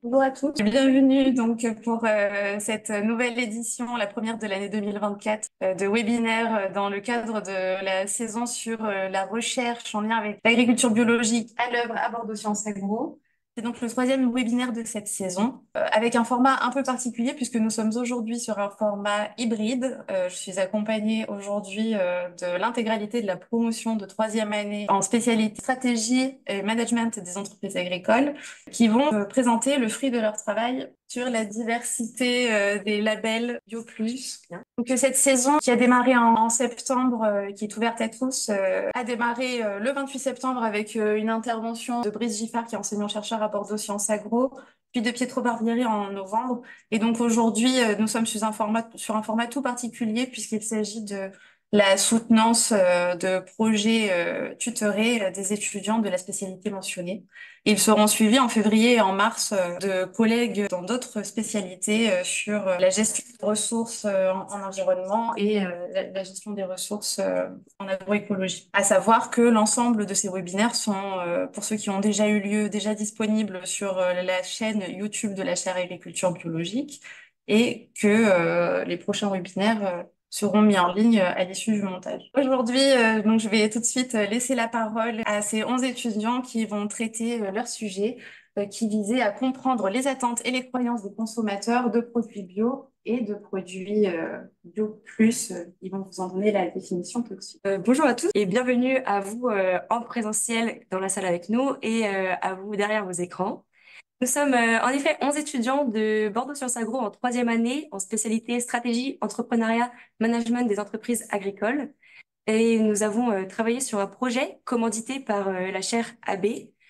Bonjour à tous, bienvenue donc pour cette nouvelle édition, la première de l'année 2024, de webinaire dans le cadre de la saison sur la recherche en lien avec l'agriculture biologique à l'œuvre à bord de Sciences Agro. C'est donc le troisième webinaire de cette saison, avec un format un peu particulier puisque nous sommes aujourd'hui sur un format hybride. Je suis accompagnée aujourd'hui de l'intégralité de la promotion de troisième année en spécialité stratégie et management des entreprises agricoles qui vont présenter le fruit de leur travail sur la diversité des labels BioPlus. Donc cette saison qui a démarré en septembre, qui est ouverte à tous, a démarré le 28 septembre avec une intervention de Brice Giffard, qui est enseignant-chercheur à Bordeaux Sciences Agro, puis de Pietro Barbieri en novembre. Et donc aujourd'hui, nous sommes sur un format tout particulier puisqu'il s'agit de la soutenance de projets tutorés des étudiants de la spécialité mentionnée. Ils seront suivis en février et en mars de collègues dans d'autres spécialités sur la gestion des ressources en environnement et la gestion des ressources en agroécologie. À savoir que l'ensemble de ces webinaires sont, pour ceux qui ont déjà eu lieu, déjà disponibles sur la chaîne YouTube de la chaire agriculture biologique et que les prochains webinaires seront mis en ligne à l'issue du montage. Aujourd'hui, donc, je vais tout de suite laisser la parole à ces 11 étudiants qui vont traiter leur sujet qui visait à comprendre les attentes et les croyances des consommateurs de produits bio et de produits bio plus. Ils vont vous en donner la définition tout de suite. Bonjour à tous et bienvenue à vous en présentiel dans la salle avec nous et à vous derrière vos écrans. Nous sommes en effet 11 étudiants de Bordeaux Sciences Agro en troisième année en spécialité stratégie, entrepreneuriat, management des entreprises agricoles. Et nous avons travaillé sur un projet commandité par la chaire AB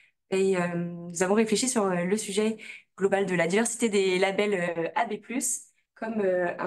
et nous avons réfléchi sur le sujet global de la diversité des labels AB+, comme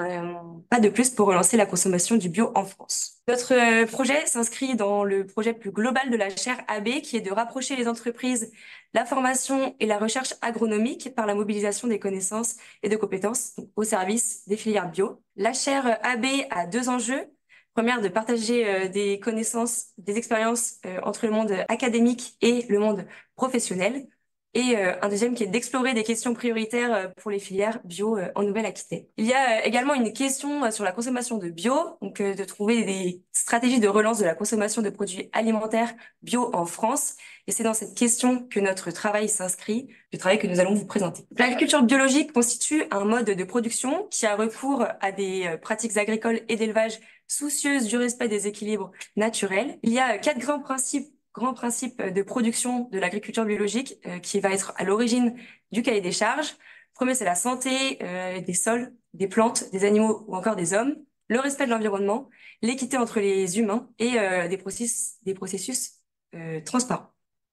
un pas de plus pour relancer la consommation du bio en France. Notre projet s'inscrit dans le projet plus global de la chaire AB qui est de rapprocher les entreprises, la formation et la recherche agronomique par la mobilisation des connaissances et de compétences au service des filières bio. La chaire AB a deux enjeux. Première, de partager des connaissances, des expériences entre le monde académique et le monde professionnel. Et un deuxième qui est d'explorer des questions prioritaires pour les filières bio en Nouvelle-Aquitaine. Il y a également une question sur la consommation de bio, donc de trouver des stratégies de relance de la consommation de produits alimentaires bio en France. Et c'est dans cette question que notre travail s'inscrit, du travail que nous allons vous présenter. L'agriculture biologique constitue un mode de production qui a recours à des pratiques agricoles et d'élevage soucieuses du respect des équilibres naturels. Il y a quatre grands principes de production de l'agriculture biologique qui va être à l'origine du cahier des charges. Le premier, c'est la santé des sols, des plantes, des animaux ou encore des hommes, le respect de l'environnement, l'équité entre les humains et des processus transparents.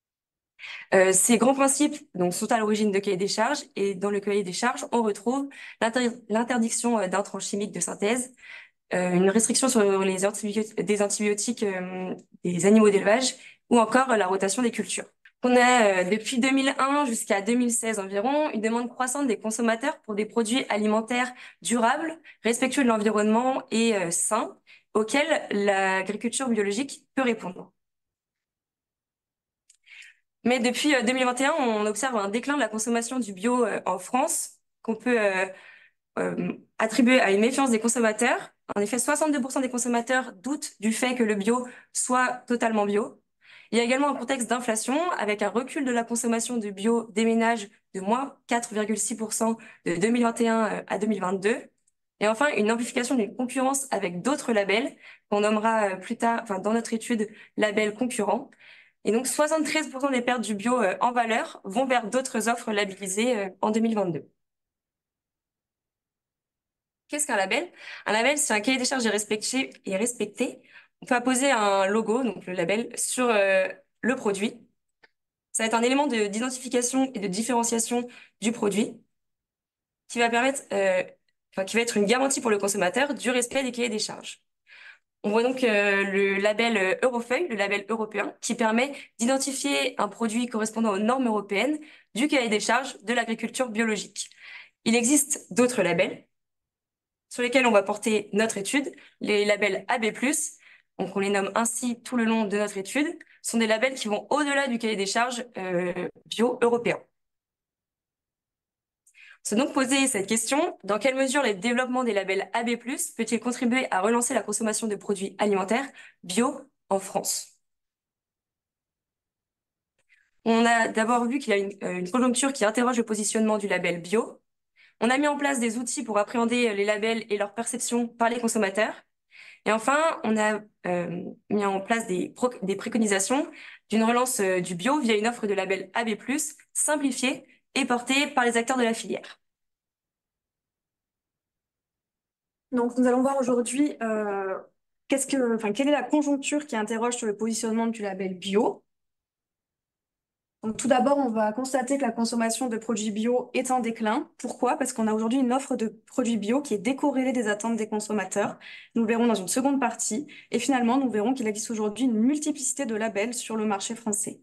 Ces grands principes donc, sont à l'origine de cahier des charges et dans le cahier des charges, on retrouve l'interdiction d'intrants chimiques de synthèse, une restriction sur des antibiotiques des animaux d'élevage ou encore la rotation des cultures. On a depuis 2001 jusqu'à 2016 environ une demande croissante des consommateurs pour des produits alimentaires durables, respectueux de l'environnement et sains, auxquels l'agriculture biologique peut répondre. Mais depuis 2021, on observe un déclin de la consommation du bio en France, qu'on peut attribuer à une méfiance des consommateurs. En effet, 62% des consommateurs doutent du fait que le bio soit totalement bio. Il y a également un contexte d'inflation avec un recul de la consommation de bio des ménages de moins 4,6% de 2021 à 2022. Et enfin, une amplification d'une concurrence avec d'autres labels qu'on nommera plus tard, enfin, dans notre étude, labels concurrents. Et donc, 73% des pertes du bio en valeur vont vers d'autres offres labellisées en 2022. Qu'est-ce qu'un label? Un label, c'est un cahier des charges et respecté. On peut apposer un logo, donc le label, sur le produit. Ça va être un élément d'identification et de différenciation du produit qui va permettre, qui va être une garantie pour le consommateur du respect des cahiers des charges. On voit donc le label Eurofeuille, le label européen, qui permet d'identifier un produit correspondant aux normes européennes du cahier des charges de l'agriculture biologique. Il existe d'autres labels sur lesquels on va porter notre étude, les labels AB+, donc on les nomme ainsi tout le long de notre étude, sont des labels qui vont au-delà du cahier des charges bio européen. Se donc poser cette question, dans quelle mesure le développement des labels AB+, peut-il contribuer à relancer la consommation de produits alimentaires bio en France? On a d'abord vu qu'il y a une conjoncture qui interroge le positionnement du label bio. On a mis en place des outils pour appréhender les labels et leur perception par les consommateurs. Et enfin, on a mis en place des préconisations d'une relance du bio via une offre de label AB+, simplifiée et portée par les acteurs de la filière. Donc, nous allons voir aujourd'hui quelle est la conjoncture qui interroge sur le positionnement du label bio. Donc, tout d'abord, on va constater que la consommation de produits bio est en déclin. Pourquoi? Parce qu'on a aujourd'hui une offre de produits bio qui est décorrélée des attentes des consommateurs. Nous le verrons dans une seconde partie. Et finalement, nous verrons qu'il existe aujourd'hui une multiplicité de labels sur le marché français.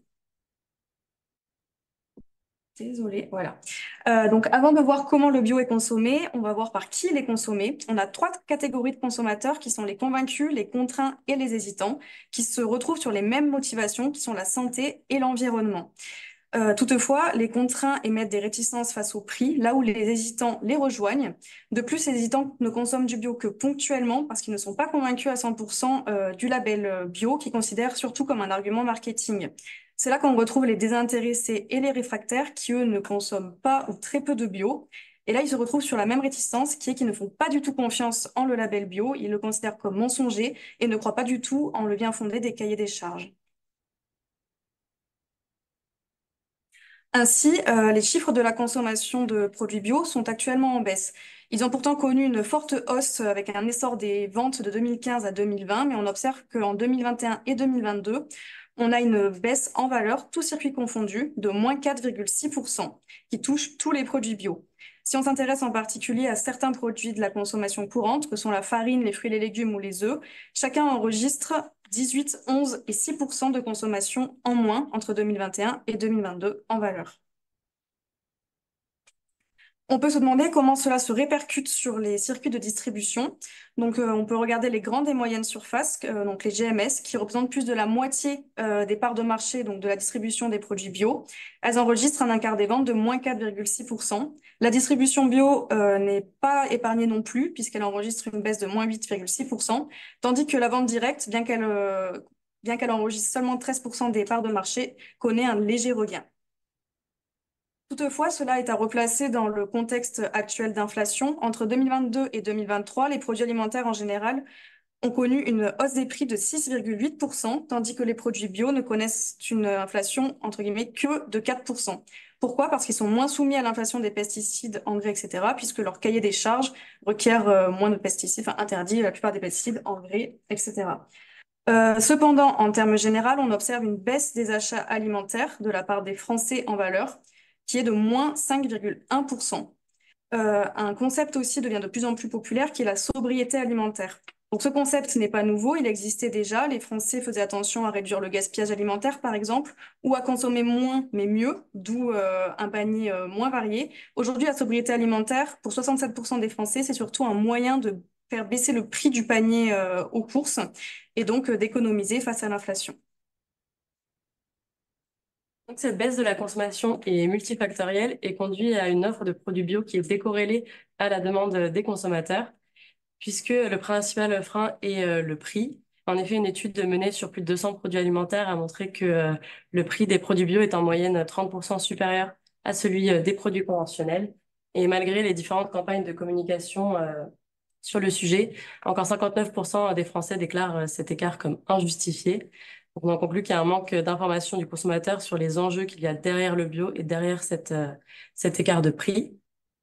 Désolée, voilà. Donc, avant de voir comment le bio est consommé, on va voir par qui il est consommé. On a trois catégories de consommateurs qui sont les convaincus, les contraints et les hésitants, qui se retrouvent sur les mêmes motivations, qui sont la santé et l'environnement. Toutefois, les contraints émettent des réticences face au prix, là où les hésitants les rejoignent. De plus, les hésitants ne consomment du bio que ponctuellement parce qu'ils ne sont pas convaincus à 100% du label bio, qu'ils considèrent surtout comme un argument marketing. C'est là qu'on retrouve les désintéressés et les réfractaires qui, eux, ne consomment pas ou très peu de bio. Et là, ils se retrouvent sur la même réticence qui est qu'ils ne font pas du tout confiance en le label bio, ils le considèrent comme mensonger et ne croient pas du tout en le bien fondé des cahiers des charges. Ainsi, les chiffres de la consommation de produits bio sont actuellement en baisse. Ils ont pourtant connu une forte hausse avec un essor des ventes de 2015 à 2020, mais on observe qu'en 2021 et 2022, on a une baisse en valeur, tous circuits confondus, de moins 4,6%, qui touche tous les produits bio. Si on s'intéresse en particulier à certains produits de la consommation courante, que sont la farine, les fruits et les légumes ou les œufs, chacun enregistre 18, 11 et 6% de consommation en moins entre 2021 et 2022 en valeur. On peut se demander comment cela se répercute sur les circuits de distribution. Donc, on peut regarder les grandes et moyennes surfaces, donc les GMS, qui représentent plus de la moitié des parts de marché, donc de la distribution des produits bio. Elles enregistrent un écart des ventes de moins 4,6%. La distribution bio n'est pas épargnée non plus, puisqu'elle enregistre une baisse de moins 8,6%, tandis que la vente directe, bien qu'elle enregistre seulement 13% des parts de marché, connaît un léger regain. Toutefois, cela est à replacer dans le contexte actuel d'inflation. Entre 2022 et 2023, les produits alimentaires en général ont connu une hausse des prix de 6,8%, tandis que les produits bio ne connaissent une inflation, entre guillemets, que de 4%. Pourquoi? Parce qu'ils sont moins soumis à l'inflation des pesticides, engrais, etc., puisque leur cahier des charges requiert moins de pesticides, enfin interdit la plupart des pesticides, engrais, etc. Cependant, en termes généraux, on observe une baisse des achats alimentaires de la part des Français en valeur, qui est de moins 5,1%. Un concept aussi devient de plus en plus populaire, qui est la sobriété alimentaire. Donc ce concept n'est pas nouveau, il existait déjà. Les Français faisaient attention à réduire le gaspillage alimentaire, par exemple, ou à consommer moins mais mieux, d'où un panier moins varié. Aujourd'hui, la sobriété alimentaire, pour 67% des Français, c'est surtout un moyen de faire baisser le prix du panier aux courses et donc d'économiser face à l'inflation. Donc, cette baisse de la consommation est multifactorielle et conduit à une offre de produits bio qui est décorrélée à la demande des consommateurs, puisque le principal frein est le prix. En effet, une étude menée sur plus de 200 produits alimentaires a montré que le prix des produits bio est en moyenne 30% supérieur à celui des produits conventionnels. Et malgré les différentes campagnes de communication sur le sujet, encore 59% des Français déclarent cet écart comme injustifié. Donc, on en conclut qu'il y a un manque d'information du consommateur sur les enjeux qu'il y a derrière le bio et derrière cet écart de prix.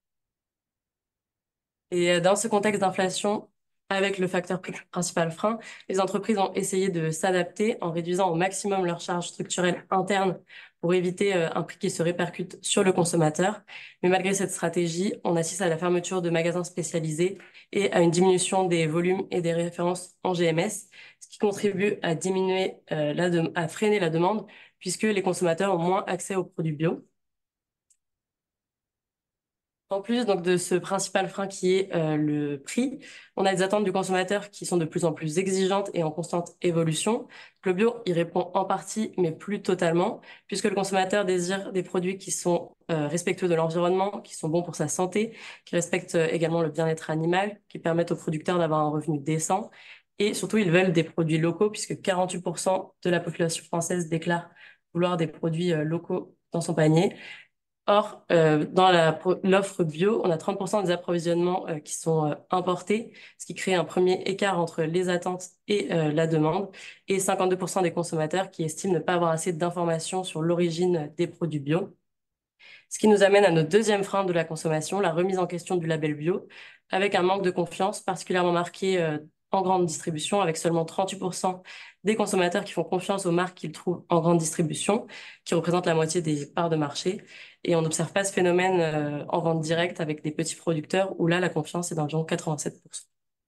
Et dans ce contexte d'inflation, avec le facteur prix principal frein, les entreprises ont essayé de s'adapter en réduisant au maximum leurs charges structurelles internes pour éviter un prix qui se répercute sur le consommateur. Mais malgré cette stratégie, on assiste à la fermeture de magasins spécialisés et à une diminution des volumes et des références en GMS, ce qui contribue à diminuer, à freiner la demande puisque les consommateurs ont moins accès aux produits bio. En plus donc de ce principal frein qui est le prix, on a des attentes du consommateur qui sont de plus en plus exigeantes et en constante évolution. Le bio y répond en partie, mais plus totalement, puisque le consommateur désire des produits qui sont respectueux de l'environnement, qui sont bons pour sa santé, qui respectent également le bien-être animal, qui permettent aux producteurs d'avoir un revenu décent. Et surtout, ils veulent des produits locaux, puisque 48% de la population française déclare vouloir des produits locaux dans son panier. Or, dans l'offre bio, on a 30% des approvisionnements qui sont importés, ce qui crée un premier écart entre les attentes et la demande, et 52% des consommateurs qui estiment ne pas avoir assez d'informations sur l'origine des produits bio. Ce qui nous amène à notre deuxième frein de la consommation, la remise en question du label bio, avec un manque de confiance particulièrement marqué en grande distribution, avec seulement 38% des consommateurs qui font confiance aux marques qu'ils trouvent en grande distribution, qui représentent la moitié des parts de marché. Et on n'observe pas ce phénomène en vente directe avec des petits producteurs, où là, la confiance est d'environ 87%.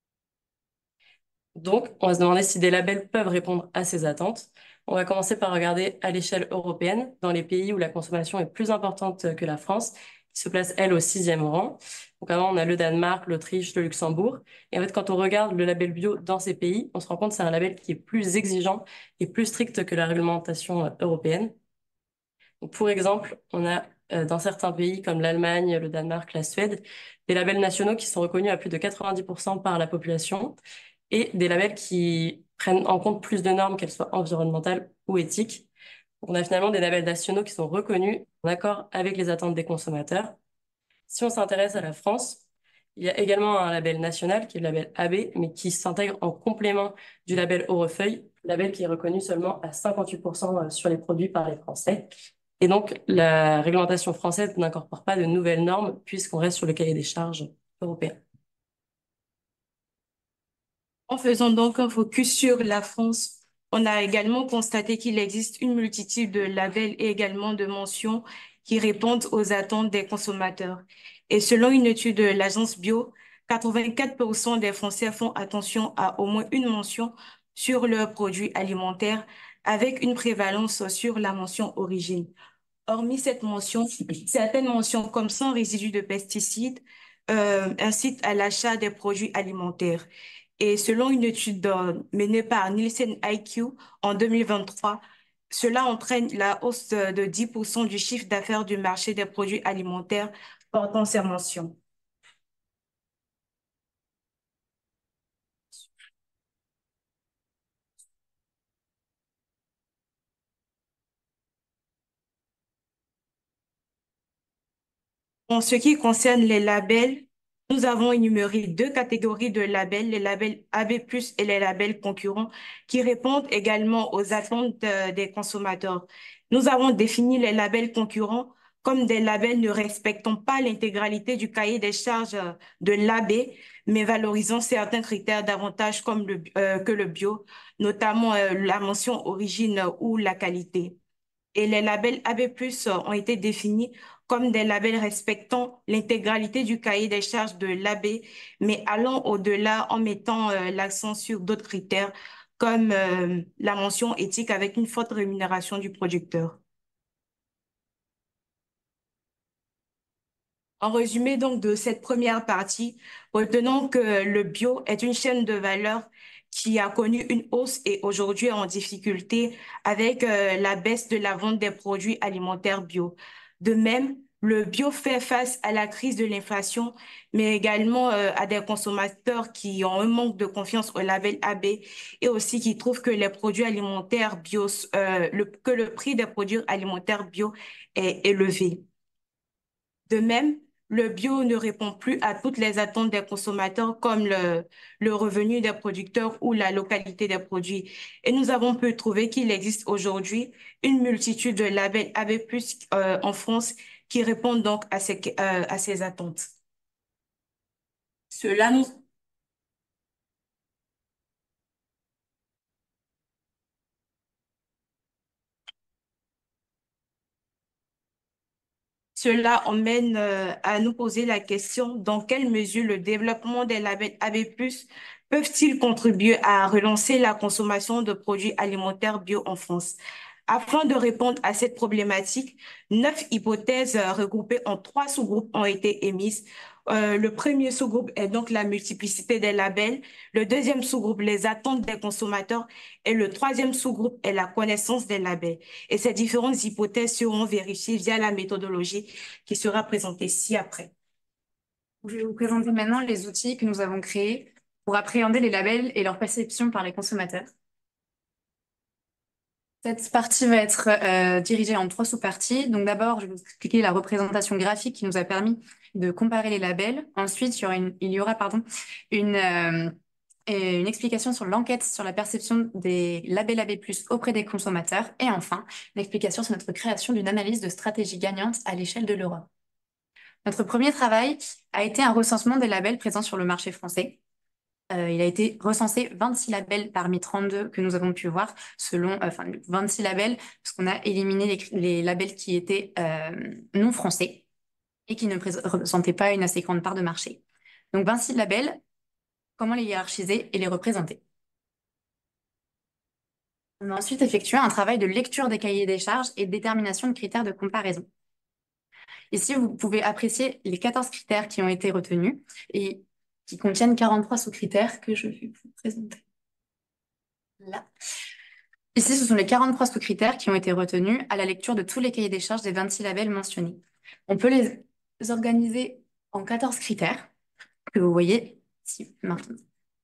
Donc, on va se demander si des labels peuvent répondre à ces attentes. On va commencer par regarder à l'échelle européenne, dans les pays où la consommation est plus importante que la France, qui se place, elle, au 6e rang. Donc, avant, on a le Danemark, l'Autriche, le Luxembourg. Et en fait, quand on regarde le label bio dans ces pays, on se rend compte que c'est un label qui est plus exigeant et plus strict que la réglementation européenne. Donc, pour exemple, on a dans certains pays comme l'Allemagne, le Danemark, la Suède, des labels nationaux qui sont reconnus à plus de 90% par la population et des labels qui prennent en compte plus de normes, qu'elles soient environnementales ou éthiques. On a finalement des labels nationaux qui sont reconnus en accord avec les attentes des consommateurs. Si on s'intéresse à la France, il y a également un label national qui est le label AB, mais qui s'intègre en complément du label Orefeuille, label qui est reconnu seulement à 58% sur les produits par les Français. Et donc, la réglementation française n'incorpore pas de nouvelles normes puisqu'on reste sur le cahier des charges européen. En faisant donc un focus sur la France, on a également constaté qu'il existe une multitude de labels et également de mentions qui répondent aux attentes des consommateurs. Et selon une étude de l'agence Bio, 84% des Français font attention à au moins une mention sur leurs produits alimentaires avec une prévalence sur la mention origine. Hormis cette mention, certaines mentions comme sans résidus de pesticides incitent à l'achat des produits alimentaires. Et selon une étude menée par Nielsen IQ en 2023, cela entraîne la hausse de 10% du chiffre d'affaires du marché des produits alimentaires portant ces mentions. En ce qui concerne les labels, nous avons énuméré deux catégories de labels, les labels AB+ et les labels concurrents, qui répondent également aux attentes des consommateurs. Nous avons défini les labels concurrents comme des labels ne respectant pas l'intégralité du cahier des charges de l'AB, mais valorisant certains critères davantage comme que le bio, notamment la mention origine ou la qualité. Et les labels AB+ ont été définis comme des labels respectant l'intégralité du cahier des charges de l'AB, mais allant au-delà en mettant l'accent sur d'autres critères comme la mention éthique avec une forte rémunération du producteur. En résumé donc de cette première partie, retenons que le bio est une chaîne de valeur qui a connu une hausse et aujourd'hui est en difficulté avec la baisse de la vente des produits alimentaires bio. De même, le bio fait face à la crise de l'inflation, mais également à des consommateurs qui ont un manque de confiance au label AB et aussi qui trouvent que les produits alimentaires bio, que le prix des produits alimentaires bio est élevé. De même, le bio ne répond plus à toutes les attentes des consommateurs comme le revenu des producteurs ou la localité des produits. Et nous avons pu trouver qu'il existe aujourd'hui une multitude de labels AB+ en France qui répondent donc à ces attentes. Cela nous Cela emmène à nous poser la question, dans quelle mesure le développement des labels AB+ peuvent-ils contribuer à relancer la consommation de produits alimentaires bio en France? Afin de répondre à cette problématique, 9 hypothèses regroupées en 3 sous-groupes ont été émises. Le premier sous-groupe est donc la multiplicité des labels, le deuxième sous-groupe, les attentes des consommateurs, et le troisième sous-groupe est la connaissance des labels. Et ces différentes hypothèses seront vérifiées via la méthodologie qui sera présentée ci-après. Je vais vous présenter maintenant les outils que nous avons créés pour appréhender les labels et leur perception par les consommateurs. Cette partie va être dirigée en 3 sous-parties. Donc d'abord, je vais vous expliquer la représentation graphique qui nous a permis de comparer les labels. Ensuite, il y aura une explication sur l'enquête sur la perception des labels AB+ auprès des consommateurs. Et enfin, une explication sur notre création d'une analyse de stratégie gagnante à l'échelle de l'Europe. Notre premier travail a été un recensement des labels présents sur le marché français. Il a été recensé 26 labels parmi 32 que nous avons pu voir, 26 labels, parce qu'on a éliminé les labels qui étaient non français et qui ne représentaient pas une assez grande part de marché. Donc 26 labels, comment les hiérarchiser et les représenter? On a ensuite effectué un travail de lecture des cahiers des charges et de détermination de critères de comparaison. Ici, vous pouvez apprécier les 14 critères qui ont été retenus et qui contiennent 43 sous-critères que je vais vous présenter. Là. Ici, ce sont les 43 sous-critères qui ont été retenus à la lecture de tous les cahiers des charges des 26 labels mentionnés. On peut les organiser en 14 critères que vous voyez ici maintenant.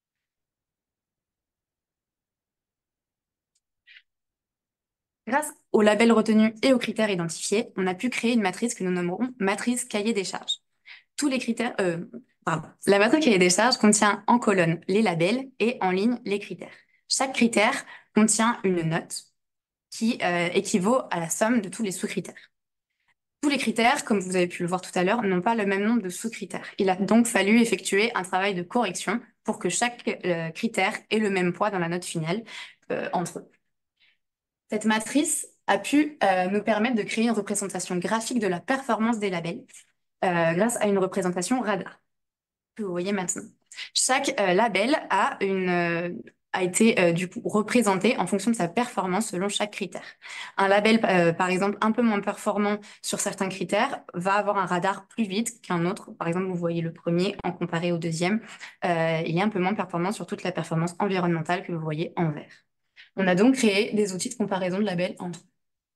Grâce aux labels retenus et aux critères identifiés, on a pu créer une matrice que nous nommerons matrice cahier des charges. Tous les critères, La matrice cahier des charges contient en colonne les labels et en ligne les critères. Chaque critère contient une note qui équivaut à la somme de tous les sous-critères. Tous les critères, comme vous avez pu le voir tout à l'heure, n'ont pas le même nombre de sous-critères. Il a donc fallu effectuer un travail de correction pour que chaque critère ait le même poids dans la note finale entre eux. Cette matrice a pu nous permettre de créer une représentation graphique de la performance des labels grâce à une représentation radar que vous voyez maintenant. Chaque label a été du coup représenté en fonction de sa performance selon chaque critère. Un label, par exemple, un peu moins performant sur certains critères va avoir un radar plus vite qu'un autre. Par exemple, vous voyez le premier en comparé au deuxième. Il est un peu moins performant sur toute la performance environnementale que vous voyez en vert. On a donc créé des outils de comparaison de labels entre eux.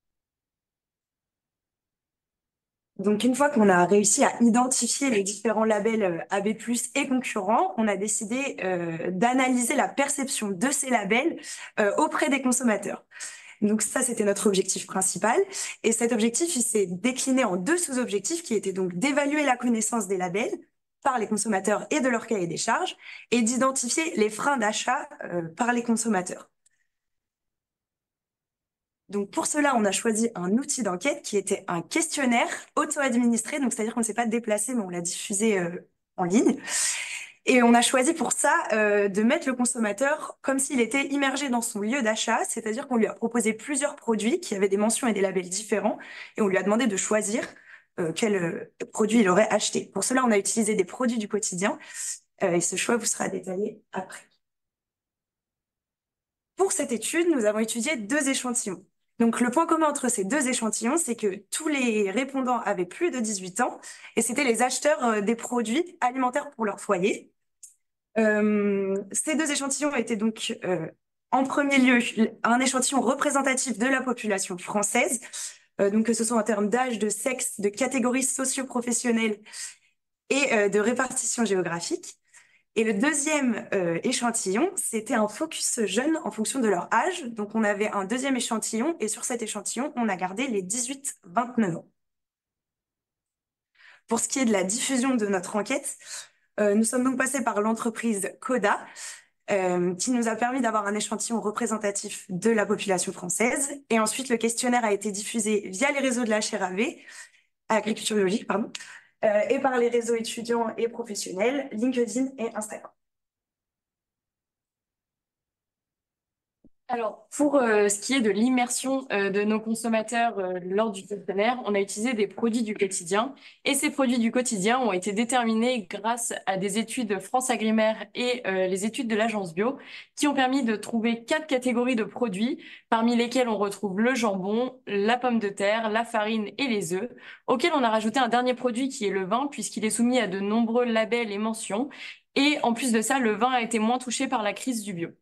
Donc, une fois qu'on a réussi à identifier les différents labels AB+ et concurrents, on a décidé d'analyser la perception de ces labels auprès des consommateurs. Donc ça, c'était notre objectif principal. Et cet objectif, il s'est décliné en 2 sous-objectifs qui étaient donc d'évaluer la connaissance des labels par les consommateurs et de leur cahier des charges et d'identifier les freins d'achat par les consommateurs. Donc pour cela, on a choisi un outil d'enquête qui était un questionnaire auto-administré, donc c'est-à-dire qu'on ne s'est pas déplacé, mais on l'a diffusé en ligne. Et on a choisi pour ça de mettre le consommateur comme s'il était immergé dans son lieu d'achat, c'est-à-dire qu'on lui a proposé plusieurs produits qui avaient des mentions et des labels différents, et on lui a demandé de choisir quel produit il aurait acheté. Pour cela, on a utilisé des produits du quotidien, et ce choix vous sera détaillé après. Pour cette étude, nous avons étudié 2 échantillons. Donc, le point commun entre ces 2 échantillons, c'est que tous les répondants avaient plus de 18 ans et c'était les acheteurs des produits alimentaires pour leur foyer. Ces 2 échantillons étaient donc, en premier lieu, un échantillon représentatif de la population française, donc que ce soit en termes d'âge, de sexe, de catégories socio-professionnelles et de répartition géographique. Et le deuxième échantillon, c'était un focus jeune en fonction de leur âge. Donc, on avait un deuxième échantillon et sur cet échantillon, on a gardé les 18-29 ans. Pour ce qui est de la diffusion de notre enquête, nous sommes donc passés par l'entreprise Coda, qui nous a permis d'avoir un échantillon représentatif de la population française. Et ensuite, le questionnaire a été diffusé via les réseaux de la HRAV, agriculture biologique, pardon, et par les réseaux étudiants et professionnels, LinkedIn et Instagram. Alors, pour ce qui est de l'immersion de nos consommateurs lors du questionnaire, on a utilisé des produits du quotidien et ces produits du quotidien ont été déterminés grâce à des études France Agrimaire et les études de l'Agence Bio qui ont permis de trouver 4 catégories de produits parmi lesquels on retrouve le jambon, la pomme de terre, la farine et les œufs, auxquels on a rajouté un dernier produit qui est le vin puisqu'il est soumis à de nombreux labels et mentions et en plus de ça, le vin a été moins touché par la crise du bio.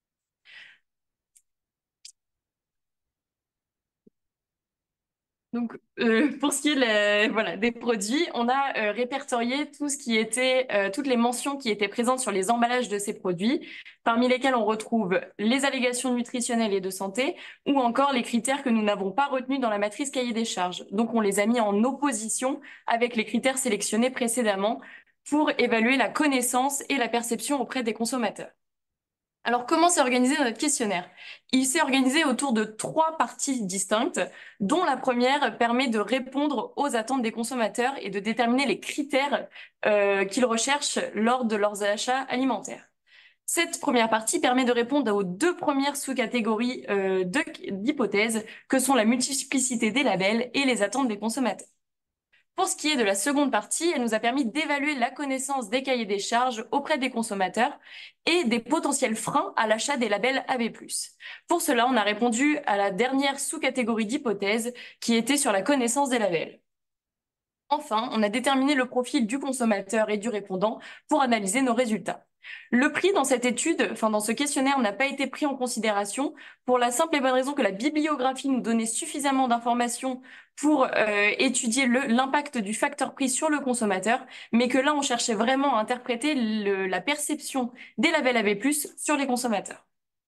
Donc, pour ce qui est voilà, des produits, on a répertorié tout ce qui était, toutes les mentions qui étaient présentes sur les emballages de ces produits, parmi lesquels on retrouve les allégations nutritionnelles et de santé, ou encore les critères que nous n'avons pas retenus dans la matrice cahier des charges. Donc, on les a mis en opposition avec les critères sélectionnés précédemment pour évaluer la connaissance et la perception auprès des consommateurs. Alors, comment s'est organisé notre questionnaire? Il s'est organisé autour de 3 parties distinctes, dont la première permet de répondre aux attentes des consommateurs et de déterminer les critères qu'ils recherchent lors de leurs achats alimentaires. Cette première partie permet de répondre aux 2 premières sous-catégories d'hypothèses, que sont la multiplicité des labels et les attentes des consommateurs. Pour ce qui est de la seconde partie, elle nous a permis d'évaluer la connaissance des cahiers des charges auprès des consommateurs et des potentiels freins à l'achat des labels AB+. Pour cela, on a répondu à la dernière sous-catégorie d'hypothèses qui était sur la connaissance des labels. Enfin, on a déterminé le profil du consommateur et du répondant pour analyser nos résultats. Le prix dans cette étude, dans ce questionnaire, n'a pas été pris en considération pour la simple et bonne raison que la bibliographie nous donnait suffisamment d'informations pour étudier l'impact du facteur prix sur le consommateur, mais que là, on cherchait vraiment à interpréter la perception des labels AB+, sur les consommateurs.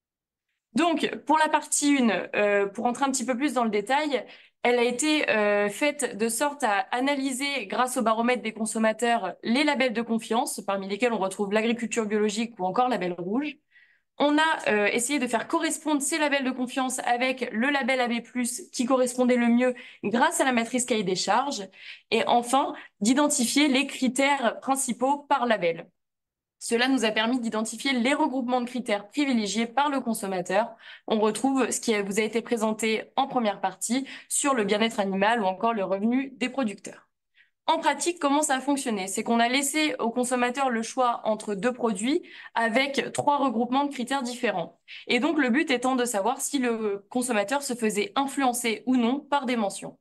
Donc, pour la partie 1, pour entrer un petit peu plus dans le détail, elle a été faite de sorte à analyser, grâce au baromètre des consommateurs, les labels de confiance, parmi lesquels on retrouve l'agriculture biologique ou encore label rouge. On a essayé de faire correspondre ces labels de confiance avec le label AB+, qui correspondait le mieux grâce à la matrice cahier des charges. Et enfin, d'identifier les critères principaux par label. Cela nous a permis d'identifier les regroupements de critères privilégiés par le consommateur. On retrouve ce qui vous a été présenté en première partie sur le bien-être animal ou encore le revenu des producteurs. En pratique, comment ça a fonctionné? C'est qu'on a laissé au consommateur le choix entre 2 produits avec 3 regroupements de critères différents. Et donc, le but étant de savoir si le consommateur se faisait influencer ou non par des mentions.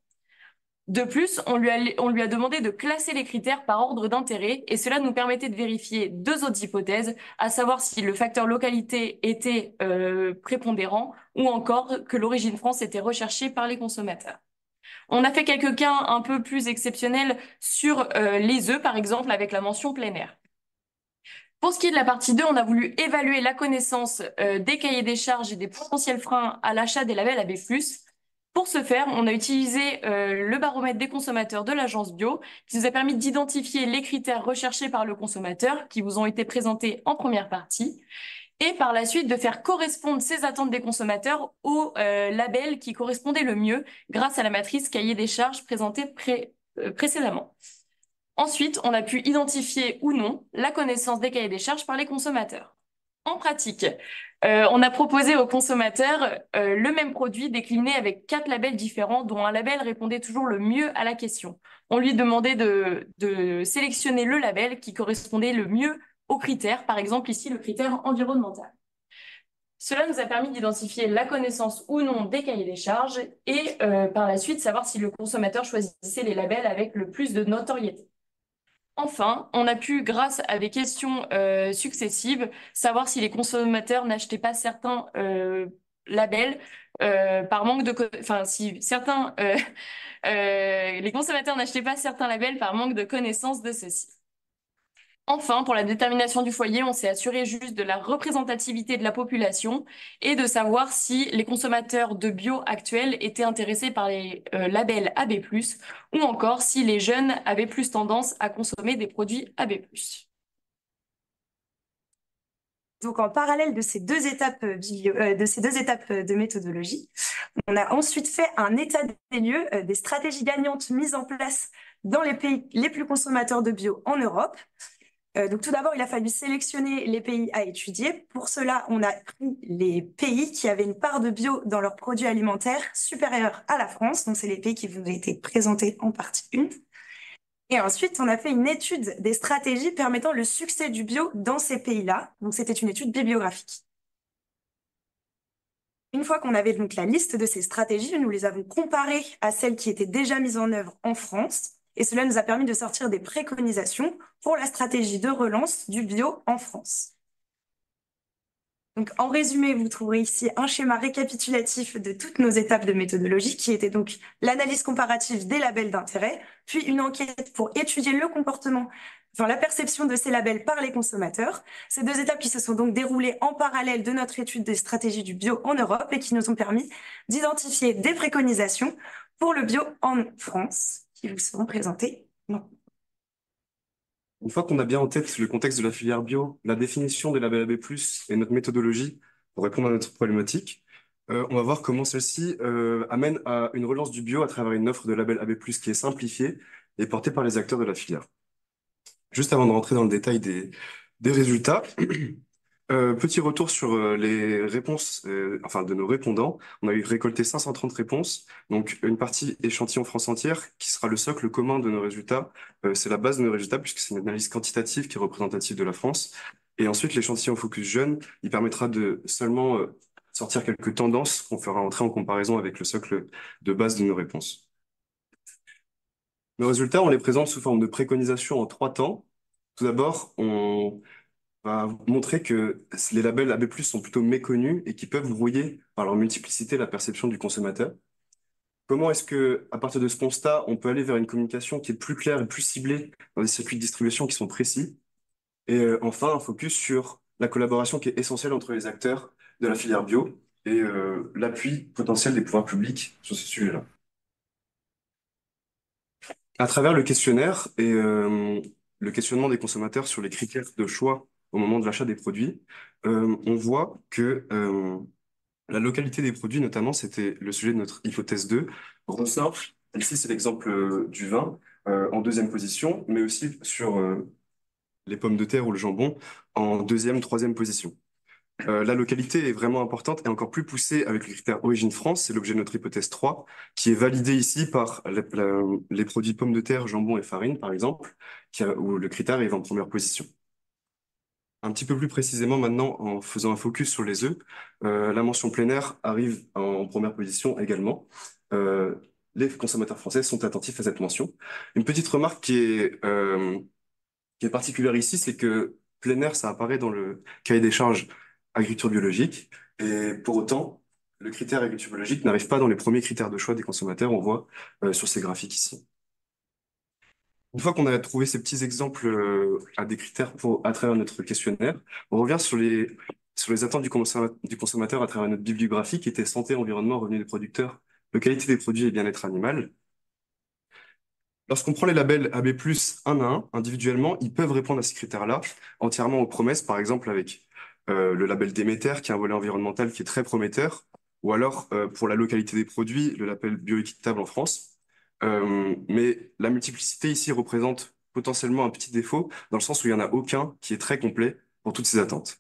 De plus, on lui a demandé de classer les critères par ordre d'intérêt et cela nous permettait de vérifier 2 autres hypothèses, à savoir si le facteur localité était prépondérant ou encore que l'origine France était recherchée par les consommateurs. On a fait quelques cas un peu plus exceptionnels sur les œufs, par exemple, avec la mention plein air. Pour ce qui est de la partie 2, on a voulu évaluer la connaissance des cahiers des charges et des potentiels freins à l'achat des labels AB+. Pour ce faire, on a utilisé le baromètre des consommateurs de l'Agence Bio, qui nous a permis d'identifier les critères recherchés par le consommateur, qui vous ont été présentés en première partie, et par la suite de faire correspondre ces attentes des consommateurs aux labels qui correspondaient le mieux grâce à la matrice cahier des charges présentée précédemment. Ensuite, on a pu identifier ou non la connaissance des cahiers des charges par les consommateurs. En pratique, on a proposé aux consommateurs le même produit décliné avec 4 labels différents, dont un label répondait toujours le mieux à la question. On lui demandait de sélectionner le label qui correspondait le mieux aux critères, par exemple ici le critère environnemental. Cela nous a permis d'identifier la connaissance ou non des cahiers des charges et par la suite savoir si le consommateur choisissait les labels avec le plus de notoriété. Enfin, on a pu, grâce à des questions successives, savoir si les consommateurs n'achetaient pas certains labels par manque de... Enfin, si certains... les consommateurs n'achetaient pas certains labels par manque de connaissance de ceux-ci. Enfin, pour la détermination du foyer, on s'est assuré juste de la représentativité de la population et de savoir si les consommateurs de bio actuels étaient intéressés par les labels AB+, ou encore si les jeunes avaient plus tendance à consommer des produits AB+. Donc, en parallèle de ces 2 étapes, de méthodologie, on a ensuite fait un état des lieux des stratégies gagnantes mises en place dans les pays les plus consommateurs de bio en Europe. Donc tout d'abord, il a fallu sélectionner les pays à étudier. Pour cela, on a pris les pays qui avaient une part de bio dans leurs produits alimentaires supérieure à la France. Donc c'est les pays qui vous ont été présentés en partie 1. Et ensuite, on a fait une étude des stratégies permettant le succès du bio dans ces pays-là. Donc c'était une étude bibliographique. Une fois qu'on avait donc la liste de ces stratégies, nous les avons comparées à celles qui étaient déjà mises en œuvre en France. Et cela nous a permis de sortir des préconisations pour la stratégie de relance du bio en France. Donc, en résumé, vous trouverez ici un schéma récapitulatif de toutes nos étapes de méthodologie, qui était donc l'analyse comparative des labels d'intérêt, puis une enquête pour étudier le comportement, enfin la perception de ces labels par les consommateurs. Ces 2 étapes qui se sont donc déroulées en parallèle de notre étude des stratégies du bio en Europe et qui nous ont permis d'identifier des préconisations pour le bio en France, qui vous seront présentées maintenant. Une fois qu'on a bien en tête le contexte de la filière bio, la définition des labels AB+, et notre méthodologie pour répondre à notre problématique, on va voir comment celle-ci amène à une relance du bio à travers une offre de label AB+, qui est simplifiée et portée par les acteurs de la filière. Juste avant de rentrer dans le détail des résultats, petit retour sur les réponses enfin de nos répondants. On a eu récolté 530 réponses, donc une partie échantillon France entière qui sera le socle commun de nos résultats. C'est la base de nos résultats puisque c'est une analyse quantitative qui est représentative de la France. Et ensuite, l'échantillon Focus Jeune, il permettra de seulement sortir quelques tendances qu'on fera entrer en comparaison avec le socle de base de nos réponses. Nos résultats, on les présente sous forme de préconisation en 3 temps. Tout d'abord, on va montrer que les labels AB+ sont plutôt méconnus et qui peuvent brouiller par leur multiplicité la perception du consommateur. Comment est-ce que, à partir de ce constat, on peut aller vers une communication qui est plus claire et plus ciblée dans des circuits de distribution qui sont précis? Et enfin, un focus sur la collaboration qui est essentielle entre les acteurs de la filière bio et l'appui potentiel des pouvoirs publics sur ce sujet-là. À travers le questionnaire et le questionnement des consommateurs sur les critères de choix au moment de l'achat des produits, on voit que la localité des produits, notamment, c'était le sujet de notre hypothèse 2, ressort. Ici, c'est l'exemple du vin en 2e position, mais aussi sur les pommes de terre ou le jambon en 2e, 3e position. La localité est vraiment importante et encore plus poussée avec le critère origine France, c'est l'objet de notre hypothèse 3, qui est validé ici par les produits pommes de terre, jambon et farine, par exemple, où le critère est en première position. Un petit peu plus précisément maintenant, en faisant un focus sur les œufs, la mention plein air arrive en première position également. Les consommateurs français sont attentifs à cette mention. Une petite remarque qui est particulière ici, c'est que plein air, ça apparaît dans le cahier des charges agriculture biologique. Et pour autant, le critère agriculture biologique n'arrive pas dans les premiers critères de choix des consommateurs, on voit sur ces graphiques ici. Une fois qu'on a trouvé ces petits exemples à des critères à travers notre questionnaire, on revient sur les attentes du consommateur à travers notre bibliographie qui était santé, environnement, revenu des producteurs, localité des produits et bien-être animal. Lorsqu'on prend les labels AB+, un à un, individuellement, ils peuvent répondre à ces critères-là, entièrement aux promesses, par exemple avec le label Déméter, qui est un volet environnemental qui est très prometteur, ou alors pour la localité des produits, le label bioéquitable en France. Mais la multiplicité ici représente potentiellement un petit défaut, dans le sens où il n'y en a aucun qui est très complet pour toutes ces attentes.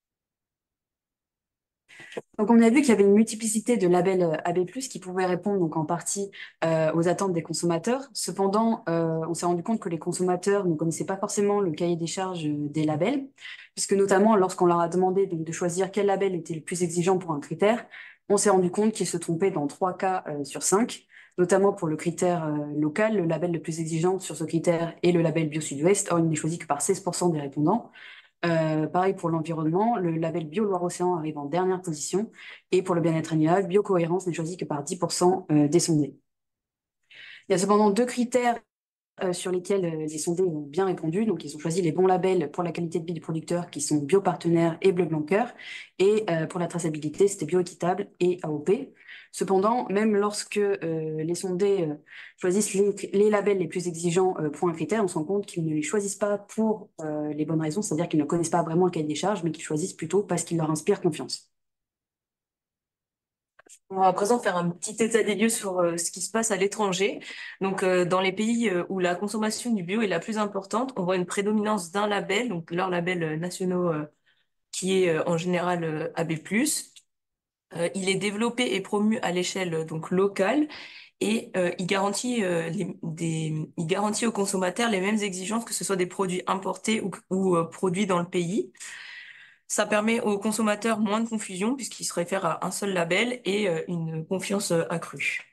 Donc, on a vu qu'il y avait une multiplicité de labels AB+, qui pouvaient répondre donc en partie aux attentes des consommateurs. Cependant, on s'est rendu compte que les consommateurs ne connaissaient pas forcément le cahier des charges des labels, puisque notamment lorsqu'on leur a demandé donc, de choisir quel label était le plus exigeant pour un critère, on s'est rendu compte qu'ils se trompaient dans 3 cas sur 5, notamment pour le critère local, le label le plus exigeant sur ce critère est le label Bio Sud-Ouest. Or, il n'est choisi que par 16% des répondants. Pareil pour l'environnement, le label Bio Loire-Océan arrive en dernière position. Et pour le bien-être animal, Biocohérence n'est choisi que par 10% des sondés. Il y a cependant 2 critères sur lesquels les sondés ont bien répondu. Donc, ils ont choisi les bons labels pour la qualité de vie du producteur qui sont Biopartenaire et Bleu Blanc Cœur. Et pour la traçabilité, c'était Bioéquitable et AOP. Cependant, même lorsque les sondés choisissent les labels les plus exigeants pour un critère, on se rend compte qu'ils ne les choisissent pas pour les bonnes raisons, c'est-à-dire qu'ils ne connaissent pas vraiment le cahier des charges, mais qu'ils choisissent plutôt parce qu'il leur inspire confiance. On va à présent faire un petit état des lieux sur ce qui se passe à l'étranger. Donc, dans les pays où la consommation du bio est la plus importante, on voit une prédominance d'un label, donc leurs labels nationaux, qui est en général AB+. Il est développé et promu à l'échelle donc locale et il garantit aux consommateurs les mêmes exigences que ce soit des produits importés ou produits dans le pays. Ça permet aux consommateurs moins de confusion puisqu'ils se réfèrent à un seul label et une confiance accrue.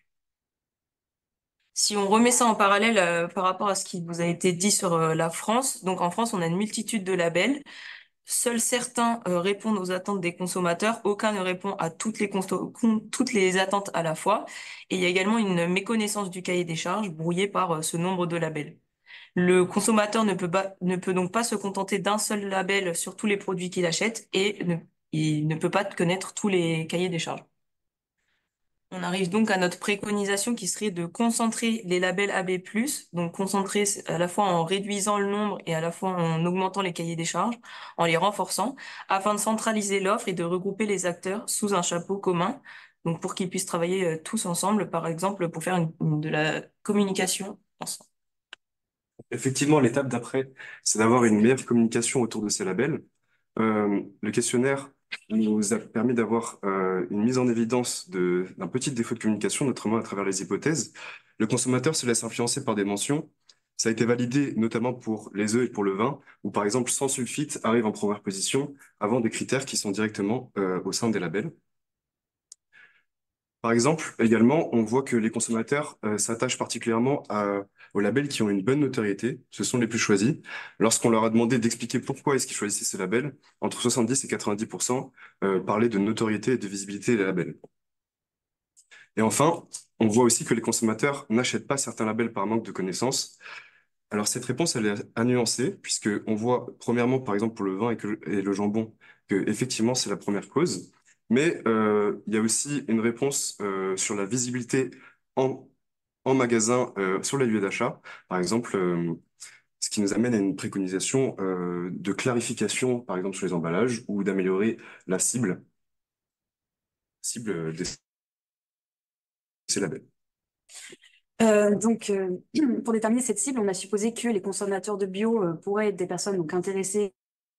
Si on remet ça en parallèle par rapport à ce qui vous a été dit sur la France, donc en France, on a une multitude de labels. Seuls certains répondent aux attentes des consommateurs, aucun ne répond à toutes les attentes à la fois. Et il y a également une méconnaissance du cahier des charges brouillé par ce nombre de labels. Le consommateur ne peut donc pas se contenter d'un seul label sur tous les produits qu'il achète et il ne peut pas connaître tous les cahiers des charges. On arrive donc à notre préconisation qui serait de concentrer les labels AB+, donc concentrer à la fois en réduisant le nombre et à la fois en augmentant les cahiers des charges, en les renforçant, afin de centraliser l'offre et de regrouper les acteurs sous un chapeau commun, donc pour qu'ils puissent travailler tous ensemble, par exemple, pour faire de la communication ensemble. Effectivement, l'étape d'après, c'est d'avoir une meilleure communication autour de ces labels. Le questionnaire nous a permis d'avoir une mise en évidence d'un petit défaut de communication, notamment à travers les hypothèses. Le consommateur se laisse influencer par des mentions. Ça a été validé notamment pour les œufs et pour le vin, où par exemple sans sulfite arrive en première position avant des critères qui sont directement au sein des labels. Par exemple, également, on voit que les consommateurs s'attachent particulièrement aux labels qui ont une bonne notoriété. Ce sont les plus choisis. Lorsqu'on leur a demandé d'expliquer pourquoi est-ce qu'ils choisissaient ces labels, entre 70 et 90% parlaient de notoriété et de visibilité des labels. Et enfin, on voit aussi que les consommateurs n'achètent pas certains labels par manque de connaissances. Alors cette réponse, elle est à nuancer, puisque on voit premièrement, par exemple pour le vin et le jambon, que effectivement c'est la première cause, mais il y a aussi une réponse sur la visibilité en, en magasin sur les lieux d'achat, par exemple, ce qui nous amène à une préconisation de clarification, par exemple sur les emballages, ou d'améliorer la cible de ces labels. Donc, pour déterminer cette cible, on a supposé que les consommateurs de bio pourraient être des personnes donc intéressées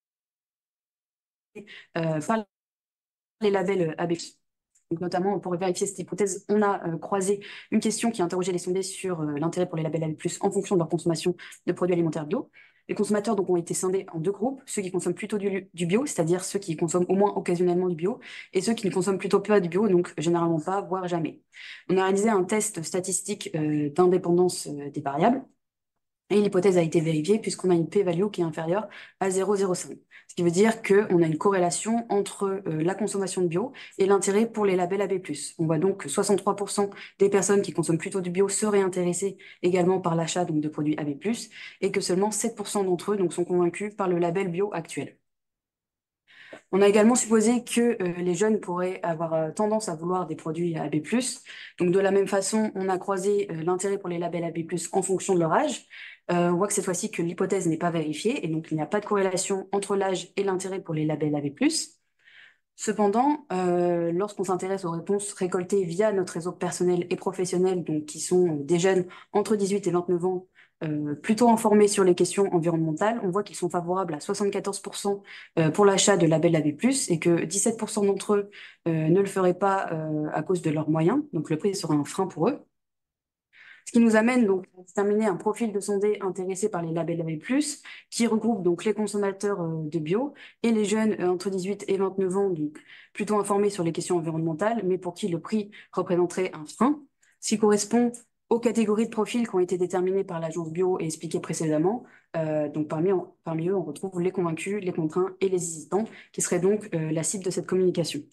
par les labels AB+. Donc, notamment, pour vérifier cette hypothèse, on a croisé une question qui interrogeait les sondés sur l'intérêt pour les labels AB+, en fonction de leur consommation de produits alimentaires bio. Les consommateurs donc, ont été scindés en deux groupes, ceux qui consomment plutôt du bio, c'est-à-dire ceux qui consomment au moins occasionnellement du bio, et ceux qui ne consomment plutôt pas du bio, donc généralement pas, voire jamais. On a réalisé un test statistique d'indépendance des variables, et l'hypothèse a été vérifiée puisqu'on a une p-value qui est inférieure à 0,05. Ce qui veut dire qu'on a une corrélation entre la consommation de bio et l'intérêt pour les labels AB+. On voit donc que 63% des personnes qui consomment plutôt du bio seraient intéressées également par l'achat donc, de produits AB+, et que seulement 7% d'entre eux donc, sont convaincus par le label bio actuel. On a également supposé que les jeunes pourraient avoir tendance à vouloir des produits AB+. Donc de la même façon, on a croisé l'intérêt pour les labels AB+, en fonction de leur âge. On voit que cette fois-ci que l'hypothèse n'est pas vérifiée et donc il n'y a pas de corrélation entre l'âge et l'intérêt pour les labels AB+. Cependant, lorsqu'on s'intéresse aux réponses récoltées via notre réseau personnel et professionnel, donc qui sont des jeunes entre 18 et 29 ans, plutôt informés sur les questions environnementales, on voit qu'ils sont favorables à 74% pour l'achat de labels AB+, et que 17% d'entre eux ne le feraient pas à cause de leurs moyens, donc le prix serait un frein pour eux. Ce qui nous amène donc à déterminer un profil de sondés intéressés par les labels AB+, qui regroupe donc les consommateurs de bio et les jeunes entre 18 et 29 ans, donc plutôt informés sur les questions environnementales, mais pour qui le prix représenterait un frein, ce qui correspond aux catégories de profils qui ont été déterminées par l'agence bio et expliquées précédemment. Donc parmi eux, on retrouve les convaincus, les contraints et les hésitants, qui seraient donc la cible de cette communication.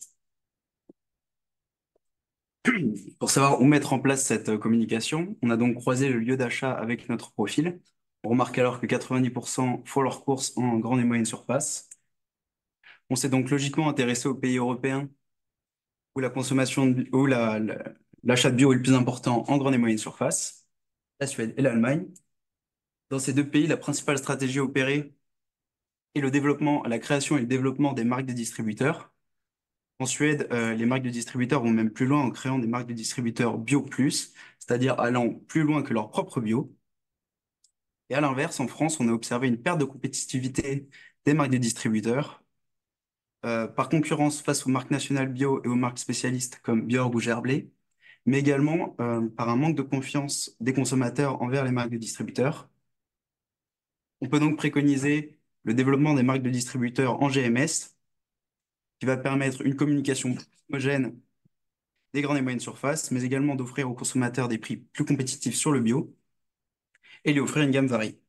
Pour savoir où mettre en place cette communication, on a donc croisé le lieu d'achat avec notre profil. On remarque alors que 90% font leurs courses en grande et moyenne surface. On s'est donc logiquement intéressé aux pays européens où l'achat de bio est le plus important en grande et moyenne surface, la Suède et l'Allemagne. Dans ces deux pays, la principale stratégie opérée est la création et le développement des marques des distributeurs. En Suède, les marques de distributeurs vont même plus loin en créant des marques de distributeurs bio plus, c'est-à-dire allant plus loin que leur propre bio. Et à l'inverse, en France, on a observé une perte de compétitivité des marques de distributeurs, par concurrence face aux marques nationales bio et aux marques spécialistes comme Björk ou Gerblé, mais également par un manque de confiance des consommateurs envers les marques de distributeurs. On peut donc préconiser le développement des marques de distributeurs en GMS, qui va permettre une communication plus homogène des grandes et moyennes surfaces, mais également d'offrir aux consommateurs des prix plus compétitifs sur le bio et lui offrir une gamme variée.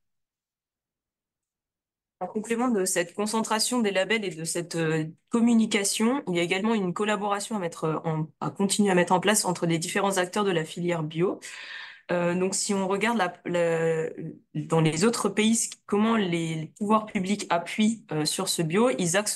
En complément de cette concentration des labels et de cette communication, il y a également une collaboration à continuer à mettre en place entre les différents acteurs de la filière bio. Donc, si on regarde dans les autres pays, comment les pouvoirs publics appuient sur ce bio, ils axent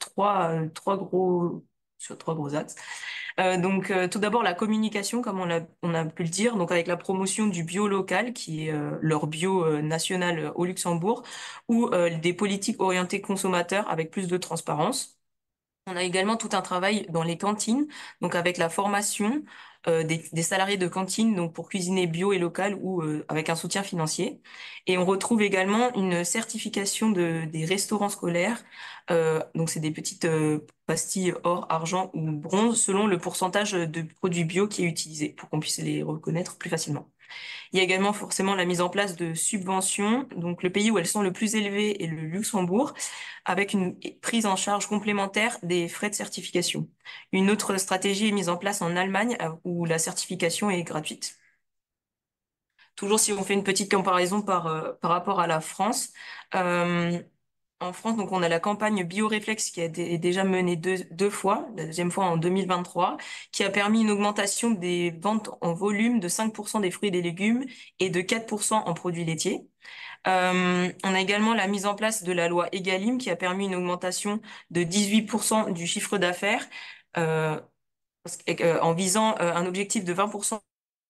sur trois gros axes. Tout d'abord, la communication, comme on a pu le dire, donc avec la promotion du bio local, qui est leur bio national au Luxembourg, ou des politiques orientées consommateurs avec plus de transparence. On a également tout un travail dans les cantines, donc avec la formation des salariés de cantine, donc pour cuisiner bio et local ou avec un soutien financier. Et on retrouve également une certification des restaurants scolaires. Donc c'est des petites pastilles or, argent ou bronze selon le pourcentage de produits bio qui est utilisé pour qu'on puisse les reconnaître plus facilement. Il y a également forcément la mise en place de subventions. Donc, le pays où elles sont le plus élevées est le Luxembourg, avec une prise en charge complémentaire des frais de certification. Une autre stratégie est mise en place en Allemagne, où la certification est gratuite. Toujours si on fait une petite comparaison par rapport à la France, euh, en France, donc on a la campagne Bioréflexe qui a été déjà menée deux fois, la deuxième fois en 2023, qui a permis une augmentation des ventes en volume de 5% des fruits et des légumes et de 4% en produits laitiers. On a également la mise en place de la loi Egalim qui a permis une augmentation de 18% du chiffre d'affaires en visant un objectif de 20%.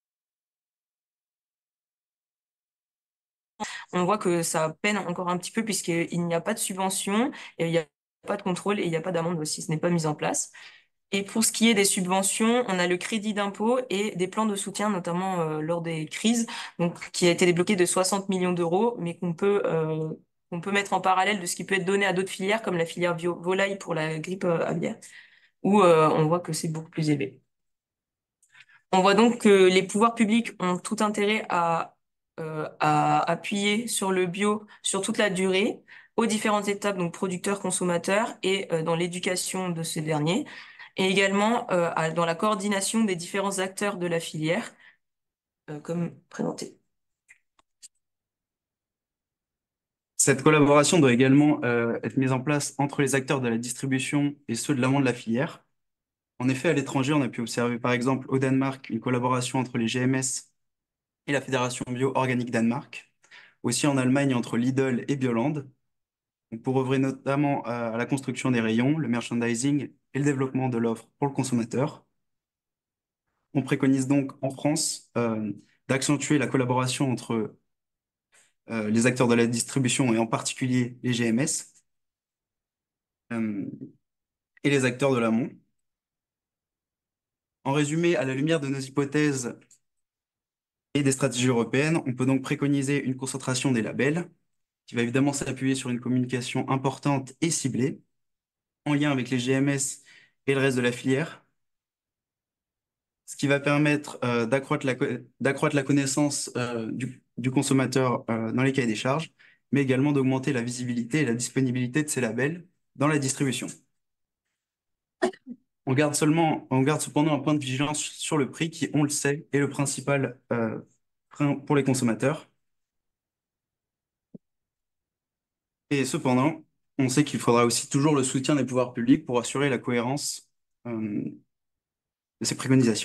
On voit que ça peine encore un petit peu puisqu'il n'y a pas de subvention, et il n'y a pas de contrôle et il n'y a pas d'amende si ce n'est pas mis en place. Et pour ce qui est des subventions, on a le crédit d'impôt et des plans de soutien, notamment lors des crises, donc qui a été débloqué de 60 millions d'euros, mais qu'on peut mettre en parallèle de ce qui peut être donné à d'autres filières, comme la filière volaille pour la grippe aviaire, où on voit que c'est beaucoup plus élevé. On voit donc que les pouvoirs publics ont tout intérêt à appuyer sur le bio sur toute la durée, aux différentes étapes, donc producteurs, consommateurs, et dans l'éducation de ces derniers, et également dans la coordination des différents acteurs de la filière, comme présenté. Cette collaboration doit également être mise en place entre les acteurs de la distribution et ceux de l'amont de la filière. En effet, à l'étranger, on a pu observer par exemple au Danemark une collaboration entre les GMS et la Fédération Bio Organique Danemark. Aussi en Allemagne entre Lidl et Bioland, donc pour œuvrer notamment à la construction des rayons, le merchandising et le développement de l'offre pour le consommateur. On préconise donc en France d'accentuer la collaboration entre les acteurs de la distribution et en particulier les GMS et les acteurs de l'amont. En résumé, à la lumière de nos hypothèses et des stratégies européennes, on peut donc préconiser une concentration des labels qui va évidemment s'appuyer sur une communication importante et ciblée en lien avec les GMS et le reste de la filière, ce qui va permettre d'accroître la connaissance du consommateur dans les cahiers des charges, mais également d'augmenter la visibilité et la disponibilité de ces labels dans la distribution. On garde cependant un point de vigilance sur le prix qui, on le sait, est le principal frein pour les consommateurs. Et cependant, on sait qu'il faudra aussi toujours le soutien des pouvoirs publics pour assurer la cohérence de ces préconisations.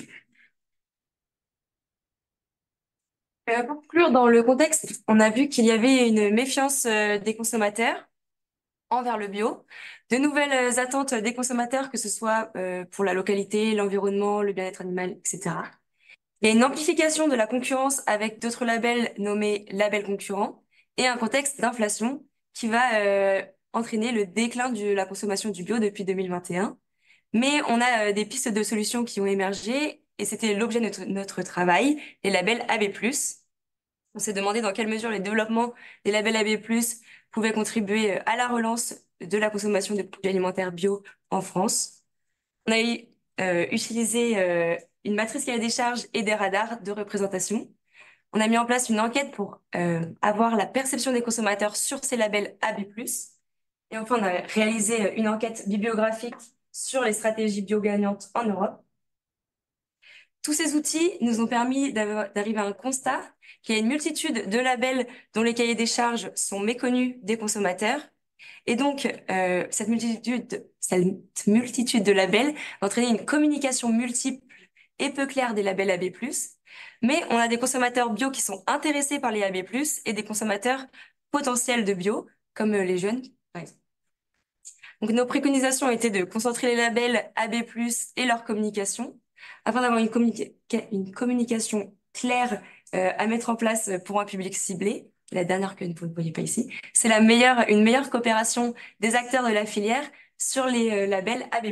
Pour conclure, dans le contexte, on a vu qu'il y avait une méfiance des consommateurs envers le bio, de nouvelles attentes des consommateurs, que ce soit pour la localité, l'environnement, le bien-être animal, etc. Il y a une amplification de la concurrence avec d'autres labels nommés labels concurrents et un contexte d'inflation qui va entraîner le déclin de la consommation du bio depuis 2021. Mais on a des pistes de solutions qui ont émergé et c'était l'objet de notre travail, les labels AB+. On s'est demandé dans quelle mesure le développement des labels AB+, pouvait contribuer à la relance de la consommation de produits alimentaires bio en France. On a utilisé une matrice cahier des charges et des radars de représentation. On a mis en place une enquête pour avoir la perception des consommateurs sur ces labels AB+. Et enfin, on a réalisé une enquête bibliographique sur les stratégies bio gagnantes en Europe. Tous ces outils nous ont permis d'arriver à un constat qu'il y a une multitude de labels dont les cahiers des charges sont méconnus des consommateurs. Et donc, cette multitude de labels a entraîné une communication multiple et peu claire des labels AB+. Mais on a des consommateurs bio qui sont intéressés par les AB+, et des consommateurs potentiels de bio, comme les jeunes, par exemple. Donc, nos préconisations étaient de concentrer les labels AB+, et leur communication, afin d'avoir une communication claire à mettre en place pour un public ciblé. La dernière que vous ne voyez pas ici, c'est une meilleure coopération des acteurs de la filière sur les labels AB+.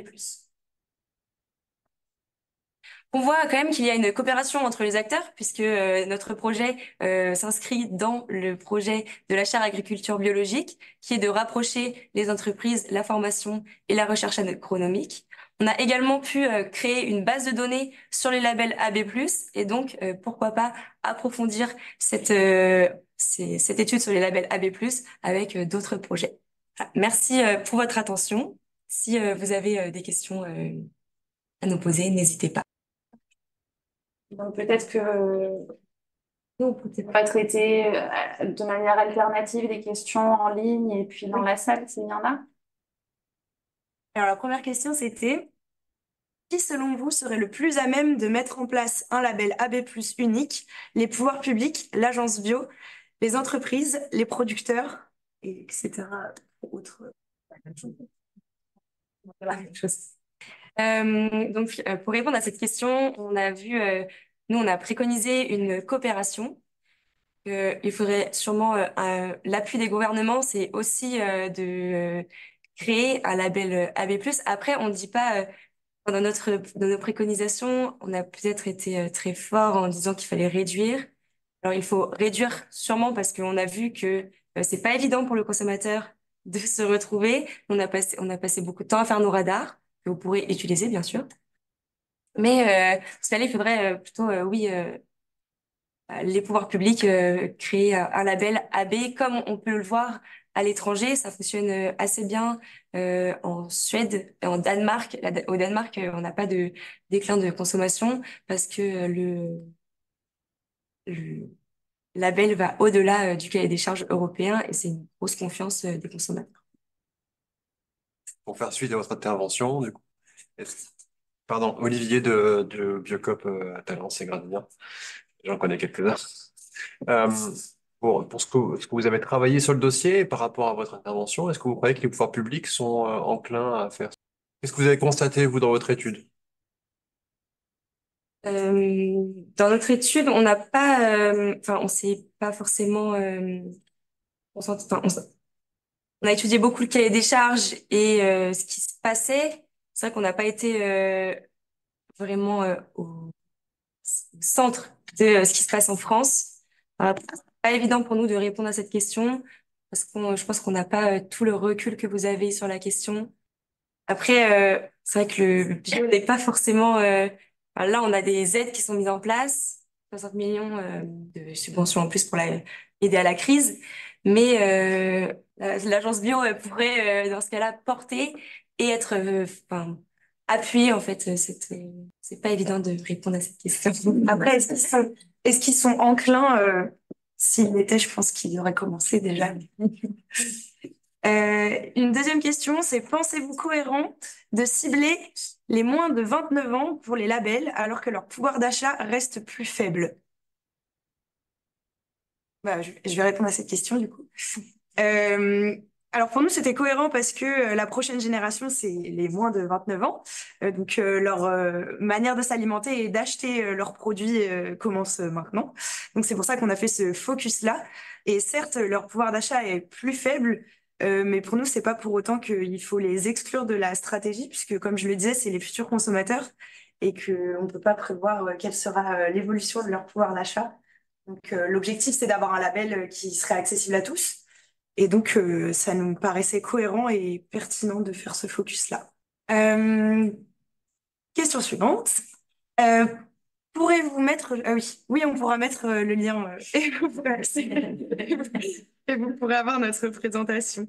On voit quand même qu'il y a une coopération entre les acteurs puisque notre projet s'inscrit dans le projet de la chaire agriculture biologique qui est de rapprocher les entreprises, la formation et la recherche agronomique. On a également pu créer une base de données sur les labels AB+, et donc pourquoi pas approfondir cette étude sur les labels AB+, avec d'autres projets. Voilà. Merci pour votre attention. Si vous avez des questions à nous poser, n'hésitez pas. Donc peut-être que nous, on pourrait traiter de manière alternative des questions en ligne et puis dans la salle, s'il y en a. Alors, la première question, c'était qui, selon vous, serait le plus à même de mettre en place un label AB+ unique, les pouvoirs publics, l'agence bio, les entreprises, les producteurs, etc. Autres. Pour répondre à cette question, nous, on a préconisé une coopération. Il faudrait sûrement l'appui des gouvernements, c'est aussi de créer un label AB+. Après, on ne dit pas, dans nos préconisations, on a peut-être été très fort en disant qu'il fallait réduire. Alors, il faut réduire sûrement parce qu'on a vu que c'est pas évident pour le consommateur de se retrouver. On a passé beaucoup de temps à faire nos radars, que vous pourrez utiliser, bien sûr. Mais il faudrait plutôt, oui, les pouvoirs publics créer un label AB, comme on peut le voir à l'étranger. Ça fonctionne assez bien en Suède et en Danemark. Au Danemark, on n'a pas de déclin de consommation parce que le label va au-delà du cahier des charges européen et c'est une grosse confiance des consommateurs. Pour faire suite à votre intervention, du coup, pardon, Olivier de Biocop à Talence et Gradignan. J'en connais quelques-uns. Pour ce que vous avez travaillé sur le dossier par rapport à votre intervention, est-ce que vous croyez que les pouvoirs publics sont enclins à faire ça? Qu'est-ce que vous avez constaté, vous, dans votre étude? Dans notre étude, on n'a pas, on s'est pas forcément, on a étudié beaucoup le cahier des charges et ce qui se passait. C'est vrai qu'on n'a pas été vraiment au centre de ce qui se passe en France. Pas évident pour nous de répondre à cette question parce que je pense qu'on n'a pas tout le recul que vous avez sur la question. Après, c'est vrai que le bio n'est pas forcément. Là, on a des aides qui sont mises en place, 60 millions de subventions en plus pour aider à la crise. Mais l'agence bio pourrait, dans ce cas-là, porter et être appuyée, en fait. C'est pas évident de répondre à cette question. Après, est-ce qu'ils sont enclins s'ils l'étaient, je pense qu'ils auraient commencé déjà. Une deuxième question, c'est pensez-vous cohérent de cibler les moins de 29 ans pour les labels alors que leur pouvoir d'achat reste plus faible? Je vais répondre à cette question du coup. Alors pour nous, c'était cohérent parce que la prochaine génération, c'est les moins de 29 ans. Donc leur manière de s'alimenter et d'acheter leurs produits commence maintenant. Donc c'est pour ça qu'on a fait ce focus-là. Et certes, leur pouvoir d'achat est plus faible, Mais pour nous, c'est pas pour autant qu'il faut les exclure de la stratégie, puisque comme je le disais, c'est les futurs consommateurs et qu'on ne peut pas prévoir quelle sera l'évolution de leur pouvoir d'achat. Donc l'objectif, c'est d'avoir un label qui serait accessible à tous. Et donc, ça nous paraissait cohérent et pertinent de faire ce focus-là. Euh, Question suivante. Euh, Pourrez-vous mettre... Ah oui, oui, on pourra mettre le lien et vous pourrez et vous pourrez avoir notre présentation.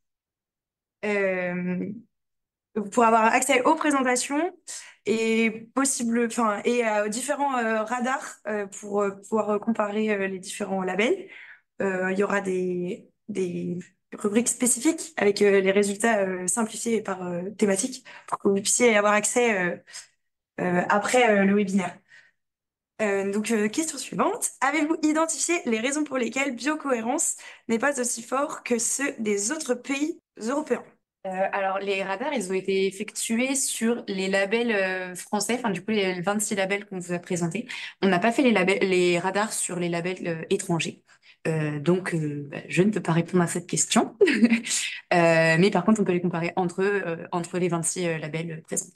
Euh, Vous pourrez avoir accès aux présentations et aux différents radars pour pouvoir comparer les différents labels. Il y aura des rubriques spécifiques avec les résultats simplifiés par thématique pour que vous puissiez y avoir accès après le webinaire. Question suivante. Avez-vous identifié les raisons pour lesquelles Biocohérence n'est pas aussi fort que ceux des autres pays européens? Alors, les radars, ils ont été effectués sur les labels français, enfin, du coup, les 26 labels qu'on vous a présentés. On n'a pas fait les radars sur les labels étrangers. Je ne peux pas répondre à cette question. Mais par contre, on peut les comparer entre eux, entre les 26 labels présents.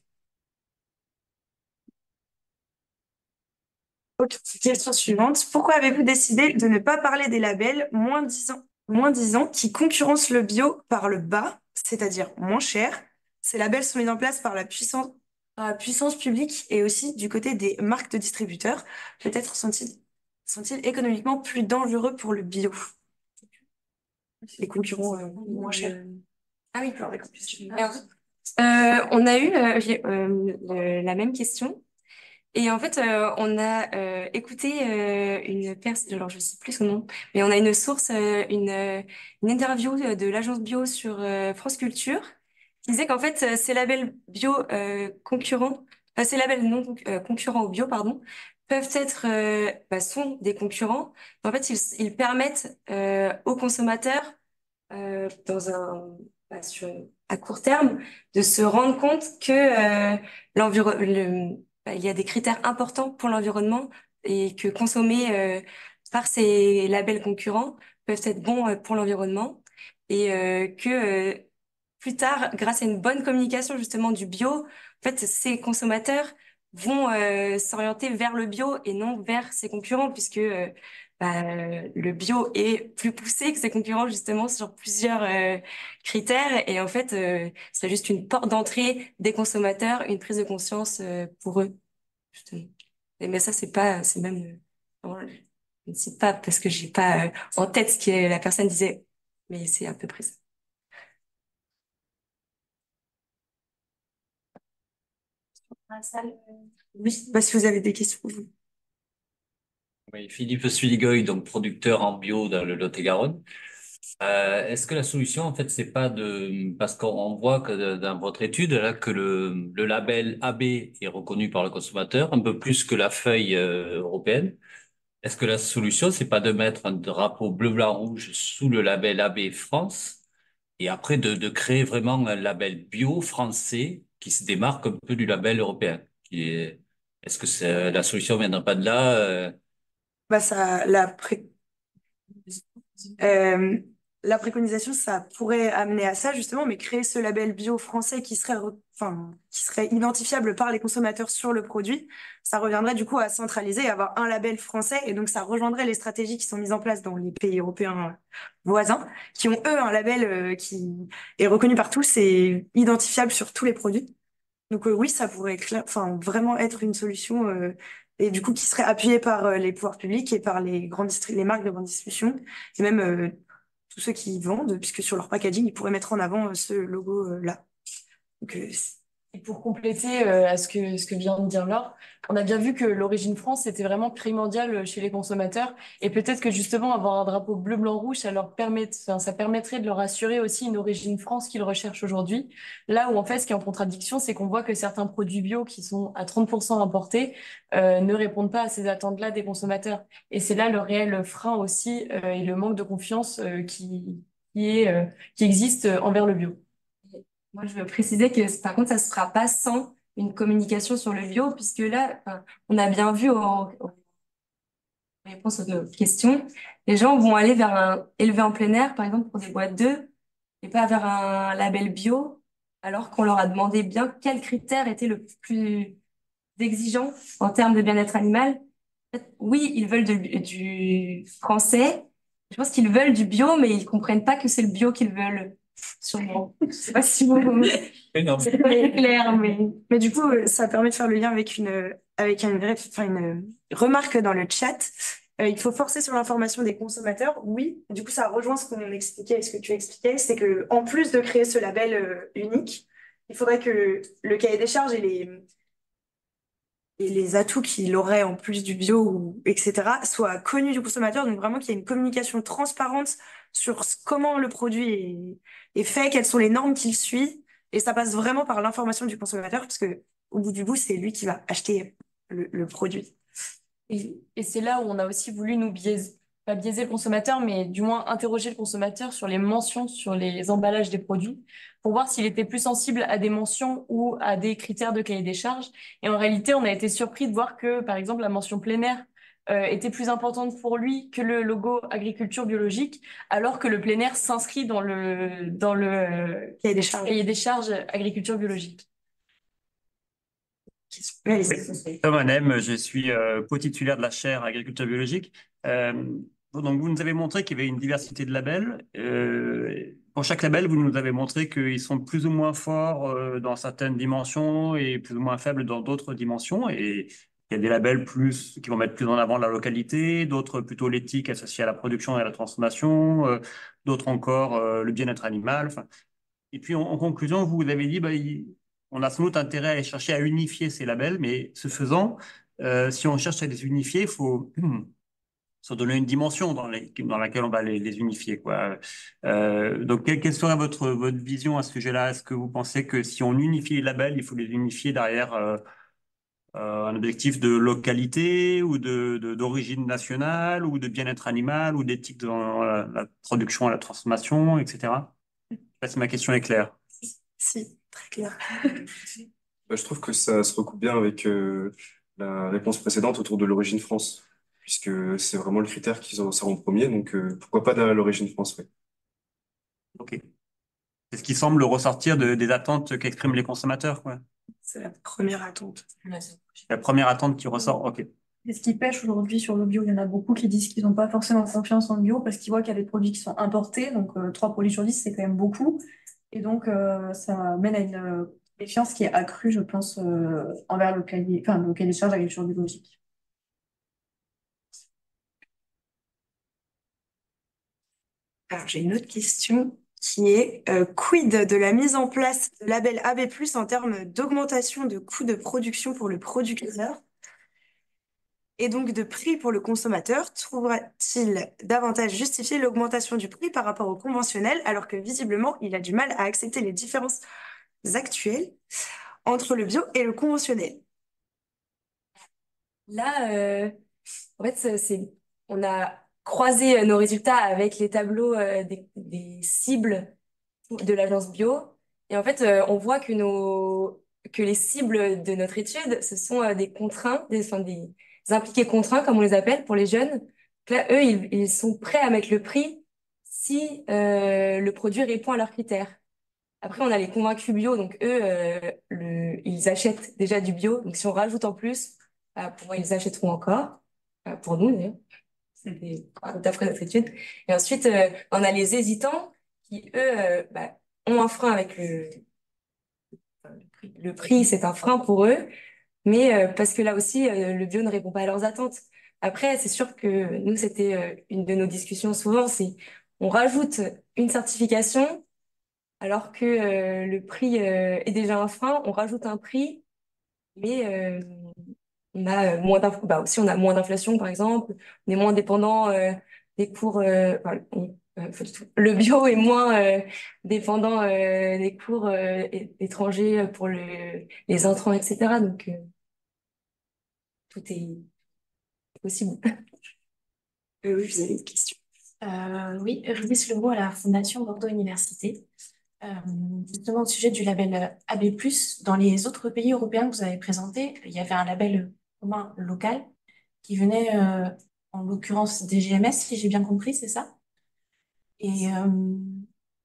Ok, question suivante. Pourquoi avez-vous décidé de ne pas parler des labels moins 10 ans qui concurrencent le bio par le bas, c'est-à-dire moins cher? Ces labels sont mis en place par la puissance publique et aussi du côté des marques de distributeurs. Peut-être sont-ils économiquement plus dangereux pour le bio? Les concurrents moins chers. Ah oui, alors, on a eu la même question. Et en fait, on a écouté une personne, alors je sais plus son nom, mais on a une source, une interview de l'agence bio sur France Culture qui disait qu'en fait, ces labels bio concurrents, ces labels non concurrents au bio, pardon, peuvent être, sont des concurrents. En fait, ils permettent aux consommateurs à court terme de se rendre compte que il y a des critères importants pour l'environnement et que consommer par ces labels concurrents peuvent être bons pour l'environnement et que plus tard, grâce à une bonne communication justement du bio, en fait, ces consommateurs vont s'orienter vers le bio et non vers ses concurrents puisque le bio est plus poussé que ses concurrents justement sur plusieurs critères et en fait, ce serait juste une porte d'entrée des consommateurs, une prise de conscience pour eux. Justement. Mais ça, c'est même, je ne sais pas parce que j'ai pas en tête ce que la personne disait, mais c'est à peu près ça. Oui, si vous avez des questions. Oui, Philippe Suligoy, donc producteur en bio dans le Lot-et-Garonne. Est-ce que la solution, en fait, c'est pas parce qu'on voit que dans votre étude, là, que le label AB est reconnu par le consommateur un peu plus que la feuille européenne. Est-ce que la solution, c'est pas de mettre un drapeau bleu, blanc, rouge sous le label AB France et après de créer vraiment un label bio français qui se démarque un peu du label européen? Est-ce que la solution viendra pas de là? Bah, euh, la préconisation, ça pourrait amener à ça justement, mais créer ce label bio français qui serait identifiable par les consommateurs sur le produit, ça reviendrait du coup à centraliser et avoir un label français, et donc ça rejoindrait les stratégies qui sont mises en place dans les pays européens voisins, qui ont eux un label qui est reconnu par tous et identifiable sur tous les produits. Donc oui, ça pourrait vraiment être une solution et du coup qui serait appuyée par les pouvoirs publics et par les marques de grande distribution et même tous ceux qui vendent, puisque sur leur packaging, ils pourraient mettre en avant ce logo-là. Donc, Et pour compléter à ce que vient de dire Laure, on a bien vu que l'origine France était vraiment primordial chez les consommateurs et peut-être que justement avoir un drapeau bleu, blanc, rouge, ça permettrait de leur assurer aussi une origine France qu'ils recherchent aujourd'hui. Là où en fait, ce qui est en contradiction, c'est qu'on voit que certains produits bio qui sont à 30% importés ne répondent pas à ces attentes-là des consommateurs. Et c'est là le réel frein aussi et le manque de confiance qui existe envers le bio. Moi, je veux préciser que par contre, ça ne se fera pas sans une communication sur le bio, puisque là, on a bien vu en réponse aux questions, les gens vont aller vers un élevé en plein air, par exemple, pour des boîtes d'œufs, et pas vers un label bio, alors qu'on leur a demandé bien quels critères étaient le plus exigeants en termes de bien-être animal. En fait, oui, ils veulent du français. Je pense qu'ils veulent du bio, mais ils comprennent pas que c'est le bio qu'ils veulent. Sûrement. Je sais pas si vous... Énorme. C'est pas clair, mais... Mais du coup, ça permet de faire le lien avec une remarque dans le chat. Il faut forcer sur l'information des consommateurs. Oui, du coup, ça rejoint ce qu'on expliquait et ce que tu expliquais, c'est que en plus de créer ce label unique, il faudrait que le cahier des charges et les atouts qu'il aurait en plus du bio, etc., soient connus du consommateur. Donc vraiment qu'il y ait une communication transparente sur comment le produit est fait, quelles sont les normes qu'il suit. Et ça passe vraiment par l'information du consommateur, parce que au bout du bout, c'est lui qui va acheter le produit. Et c'est là où on a aussi voulu nous biaiser, pas biaiser le consommateur, mais du moins interroger le consommateur sur les mentions, sur les emballages des produits, pour voir s'il était plus sensible à des mentions ou à des critères de cahier des charges. Et en réalité, on a été surpris de voir que, par exemple, la mention plein air était plus importante pour lui que le logo agriculture biologique, alors que le plein air s'inscrit dans le cahier des charges agriculture biologique. Tom Hanem, je suis co-titulaire de la chaire agriculture biologique. Euh, donc, vous nous avez montré qu'il y avait une diversité de labels. Pour chaque label, vous nous avez montré qu'ils sont plus ou moins forts dans certaines dimensions et plus ou moins faibles dans d'autres dimensions. Et il y a des labels qui vont mettre plus en avant la localité, d'autres plutôt l'éthique associée à la production et à la transformation, d'autres encore le bien-être animal. Enfin, et puis, en conclusion, vous avez dit, on a sans doute intérêt à aller chercher à unifier ces labels, mais ce faisant, si on cherche à les unifier, il faut se donner une dimension dans laquelle on va les unifier, quoi. Donc, quelle serait votre vision à ce sujet-là? Est-ce que vous pensez que si on unifie les labels, il faut les unifier derrière un objectif de localité ou d'origine nationale ou de bien-être animal ou d'éthique dans la production et la transformation, etc.? Je sais pas si ma question est claire. Si, très clair. Bah, je trouve que ça se recoupe bien avec la réponse précédente autour de l'origine France, puisque c'est vraiment le critère qu'ils ont ça en premier, donc pourquoi pas derrière l'origine France, ouais. Ok. C'est ce qui semble ressortir des attentes qu'expriment les consommateurs, quoi. C'est la première attente. La première attente qui ressort, ok. Et ce qui pêche aujourd'hui sur le bio, il y en a beaucoup qui disent qu'ils n'ont pas forcément confiance en le bio parce qu'ils voient qu'il y a des produits qui sont importés. Donc, 3 produits sur 10, c'est quand même beaucoup. Et donc, ça mène à une méfiance qui est accrue, je pense, envers le cahier des charges d'agriculture biologique. Alors, j'ai une autre question qui est quid de la mise en place de label AB+, en termes d'augmentation de coûts de production pour le producteur et donc de prix pour le consommateur? Trouvera-t-il davantage justifier l'augmentation du prix par rapport au conventionnel, alors que visiblement, il a du mal à accepter les différences actuelles entre le bio et le conventionnel? Là, en fait, on a croisé nos résultats avec les tableaux des cibles de l'agence bio. Et en fait, on voit que les cibles de notre étude, ce sont des contraints, enfin, des impliqués contraints, comme on les appelle, pour les jeunes. Donc là, eux, ils sont prêts à mettre le prix si le produit répond à leurs critères. Après, on a les convaincus bio, donc eux, ils achètent déjà du bio. Donc si on rajoute en plus, pour eux, ils achèteront encore. Pour nous, d'ailleurs. C'est d'après notre étude. Et ensuite, on a les hésitants qui, eux, ont un frein avec le prix, c'est un frein pour eux, mais parce que là aussi, le bio ne répond pas à leurs attentes. Après, c'est sûr que nous, c'était une de nos discussions souvent, c'est on rajoute une certification alors que le prix est déjà un frein, on rajoute un prix, mais on a aussi on a moins d'inflation par exemple, on est moins dépendant des cours, pas du tout. Le bio est moins dépendant des cours étrangers pour les intrants, etc. Donc tout est possible. Oui, vous avez une question. Oui, Régis Lebeau à la Fondation Bordeaux Université. Justement, au sujet du label AB+, dans les autres pays européens que vous avez présentés, il y avait un label commun local qui venait, en l'occurrence, des GMS, si j'ai bien compris, c'est ça? Et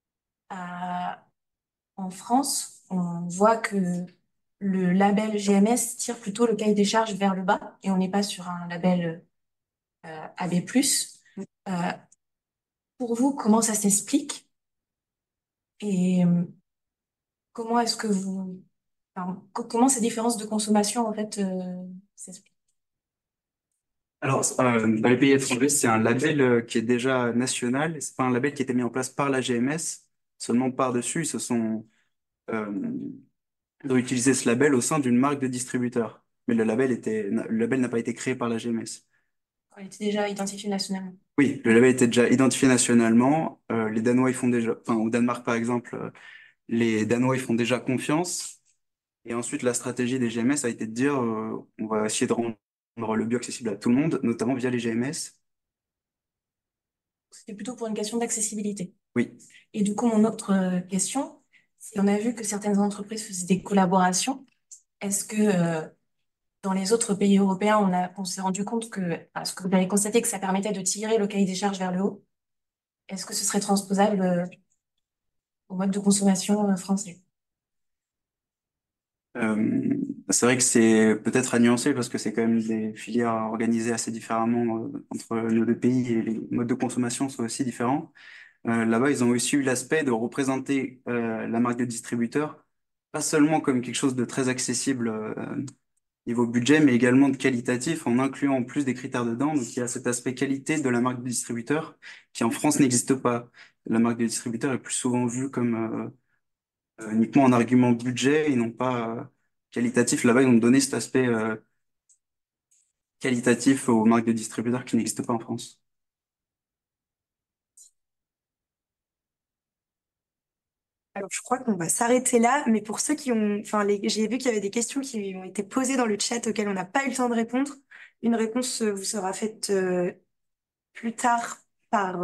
En France, on voit que le label GMS tire plutôt le cahier des charges vers le bas et on n'est pas sur un label AB+. Euh, pour vous, comment ça s'explique et comment est-ce que vous, enfin, comment ces différences de consommation en fait s'expliquent? Alors, dans les pays étrangers, c'est un label qui est déjà national. Et c'est pas un label qui a été mis en place par la GMS. Seulement par-dessus, euh, ils ont utilisé ce label au sein d'une marque de distributeur. Mais le label n'a pas été créé par la GMS. On était déjà identifié nationalement. Oui, le label était déjà identifié nationalement. Les Danois, ils font déjà, enfin, au Danemark, par exemple, les Danois, ils font déjà confiance. Et ensuite, la stratégie des GMS a été de dire, on va essayer de rendre le bio accessible à tout le monde, notamment via les GMS. C'était plutôt pour une question d'accessibilité. Oui. Et du coup, mon autre question, c'est on a vu que certaines entreprises faisaient des collaborations. Est-ce que dans les autres pays européens, on s'est rendu compte que, parce que vous avez constaté que ça permettait de tirer le cahier des charges vers le haut, est-ce que ce serait transposable au mode de consommation français? Euh, c'est vrai que c'est peut-être à nuancer parce que c'est quand même des filières organisées assez différemment entre nos deux pays et les modes de consommation sont aussi différents. Là-bas, ils ont aussi eu l'aspect de représenter la marque de distributeur, pas seulement comme quelque chose de très accessible niveau budget, mais également de qualitatif en incluant en plus des critères dedans. Donc il y a cet aspect qualité de la marque de distributeur qui en France n'existe pas. La marque de distributeur est plus souvent vue comme uniquement en argument budget et non pas qualitatif. Là-bas, ils ont donné cet aspect qualitatif aux marques de distributeurs qui n'existent pas en France. Alors, je crois qu'on va s'arrêter là, mais pour ceux qui ont, enfin, j'ai vu qu'il y avait des questions qui ont été posées dans le chat auxquelles on n'a pas eu le temps de répondre. Une réponse vous sera faite plus tard par,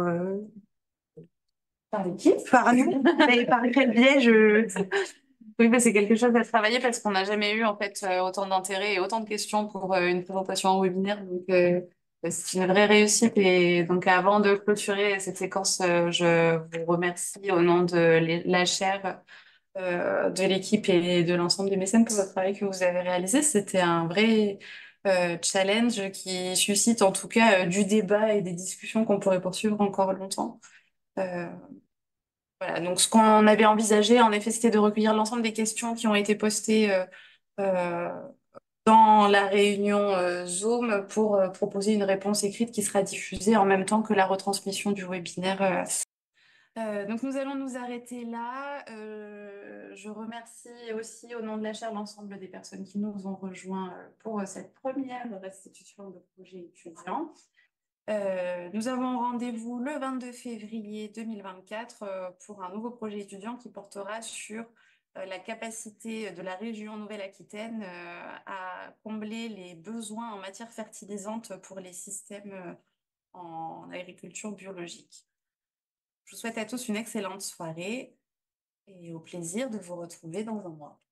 Par l'équipe. par nous. Mais par quel biais Oui, bah, c'est quelque chose à travailler parce qu'on n'a jamais eu en fait autant d'intérêt et autant de questions pour une présentation en webinaire. Donc, c'est une vraie réussite. Et donc, avant de clôturer cette séquence, je vous remercie au nom de la chaire, de l'équipe et de l'ensemble des mécènes pour le travail que vous avez réalisé. C'était un vrai challenge qui suscite en tout cas du débat et des discussions qu'on pourrait poursuivre encore longtemps. Euh, voilà, donc ce qu'on avait envisagé, en effet, c'était de recueillir l'ensemble des questions qui ont été postées euh, dans la réunion Zoom pour proposer une réponse écrite qui sera diffusée en même temps que la retransmission du webinaire. Donc nous allons nous arrêter là. Je remercie aussi au nom de la chaire l'ensemble des personnes qui nous ont rejoints pour cette première restitution de projet étudiant. Nous avons rendez-vous le 22 février 2024 pour un nouveau projet étudiant qui portera sur la capacité de la région Nouvelle-Aquitaine à combler les besoins en matière fertilisante pour les systèmes en agriculture biologique. Je vous souhaite à tous une excellente soirée et au plaisir de vous retrouver dans un mois.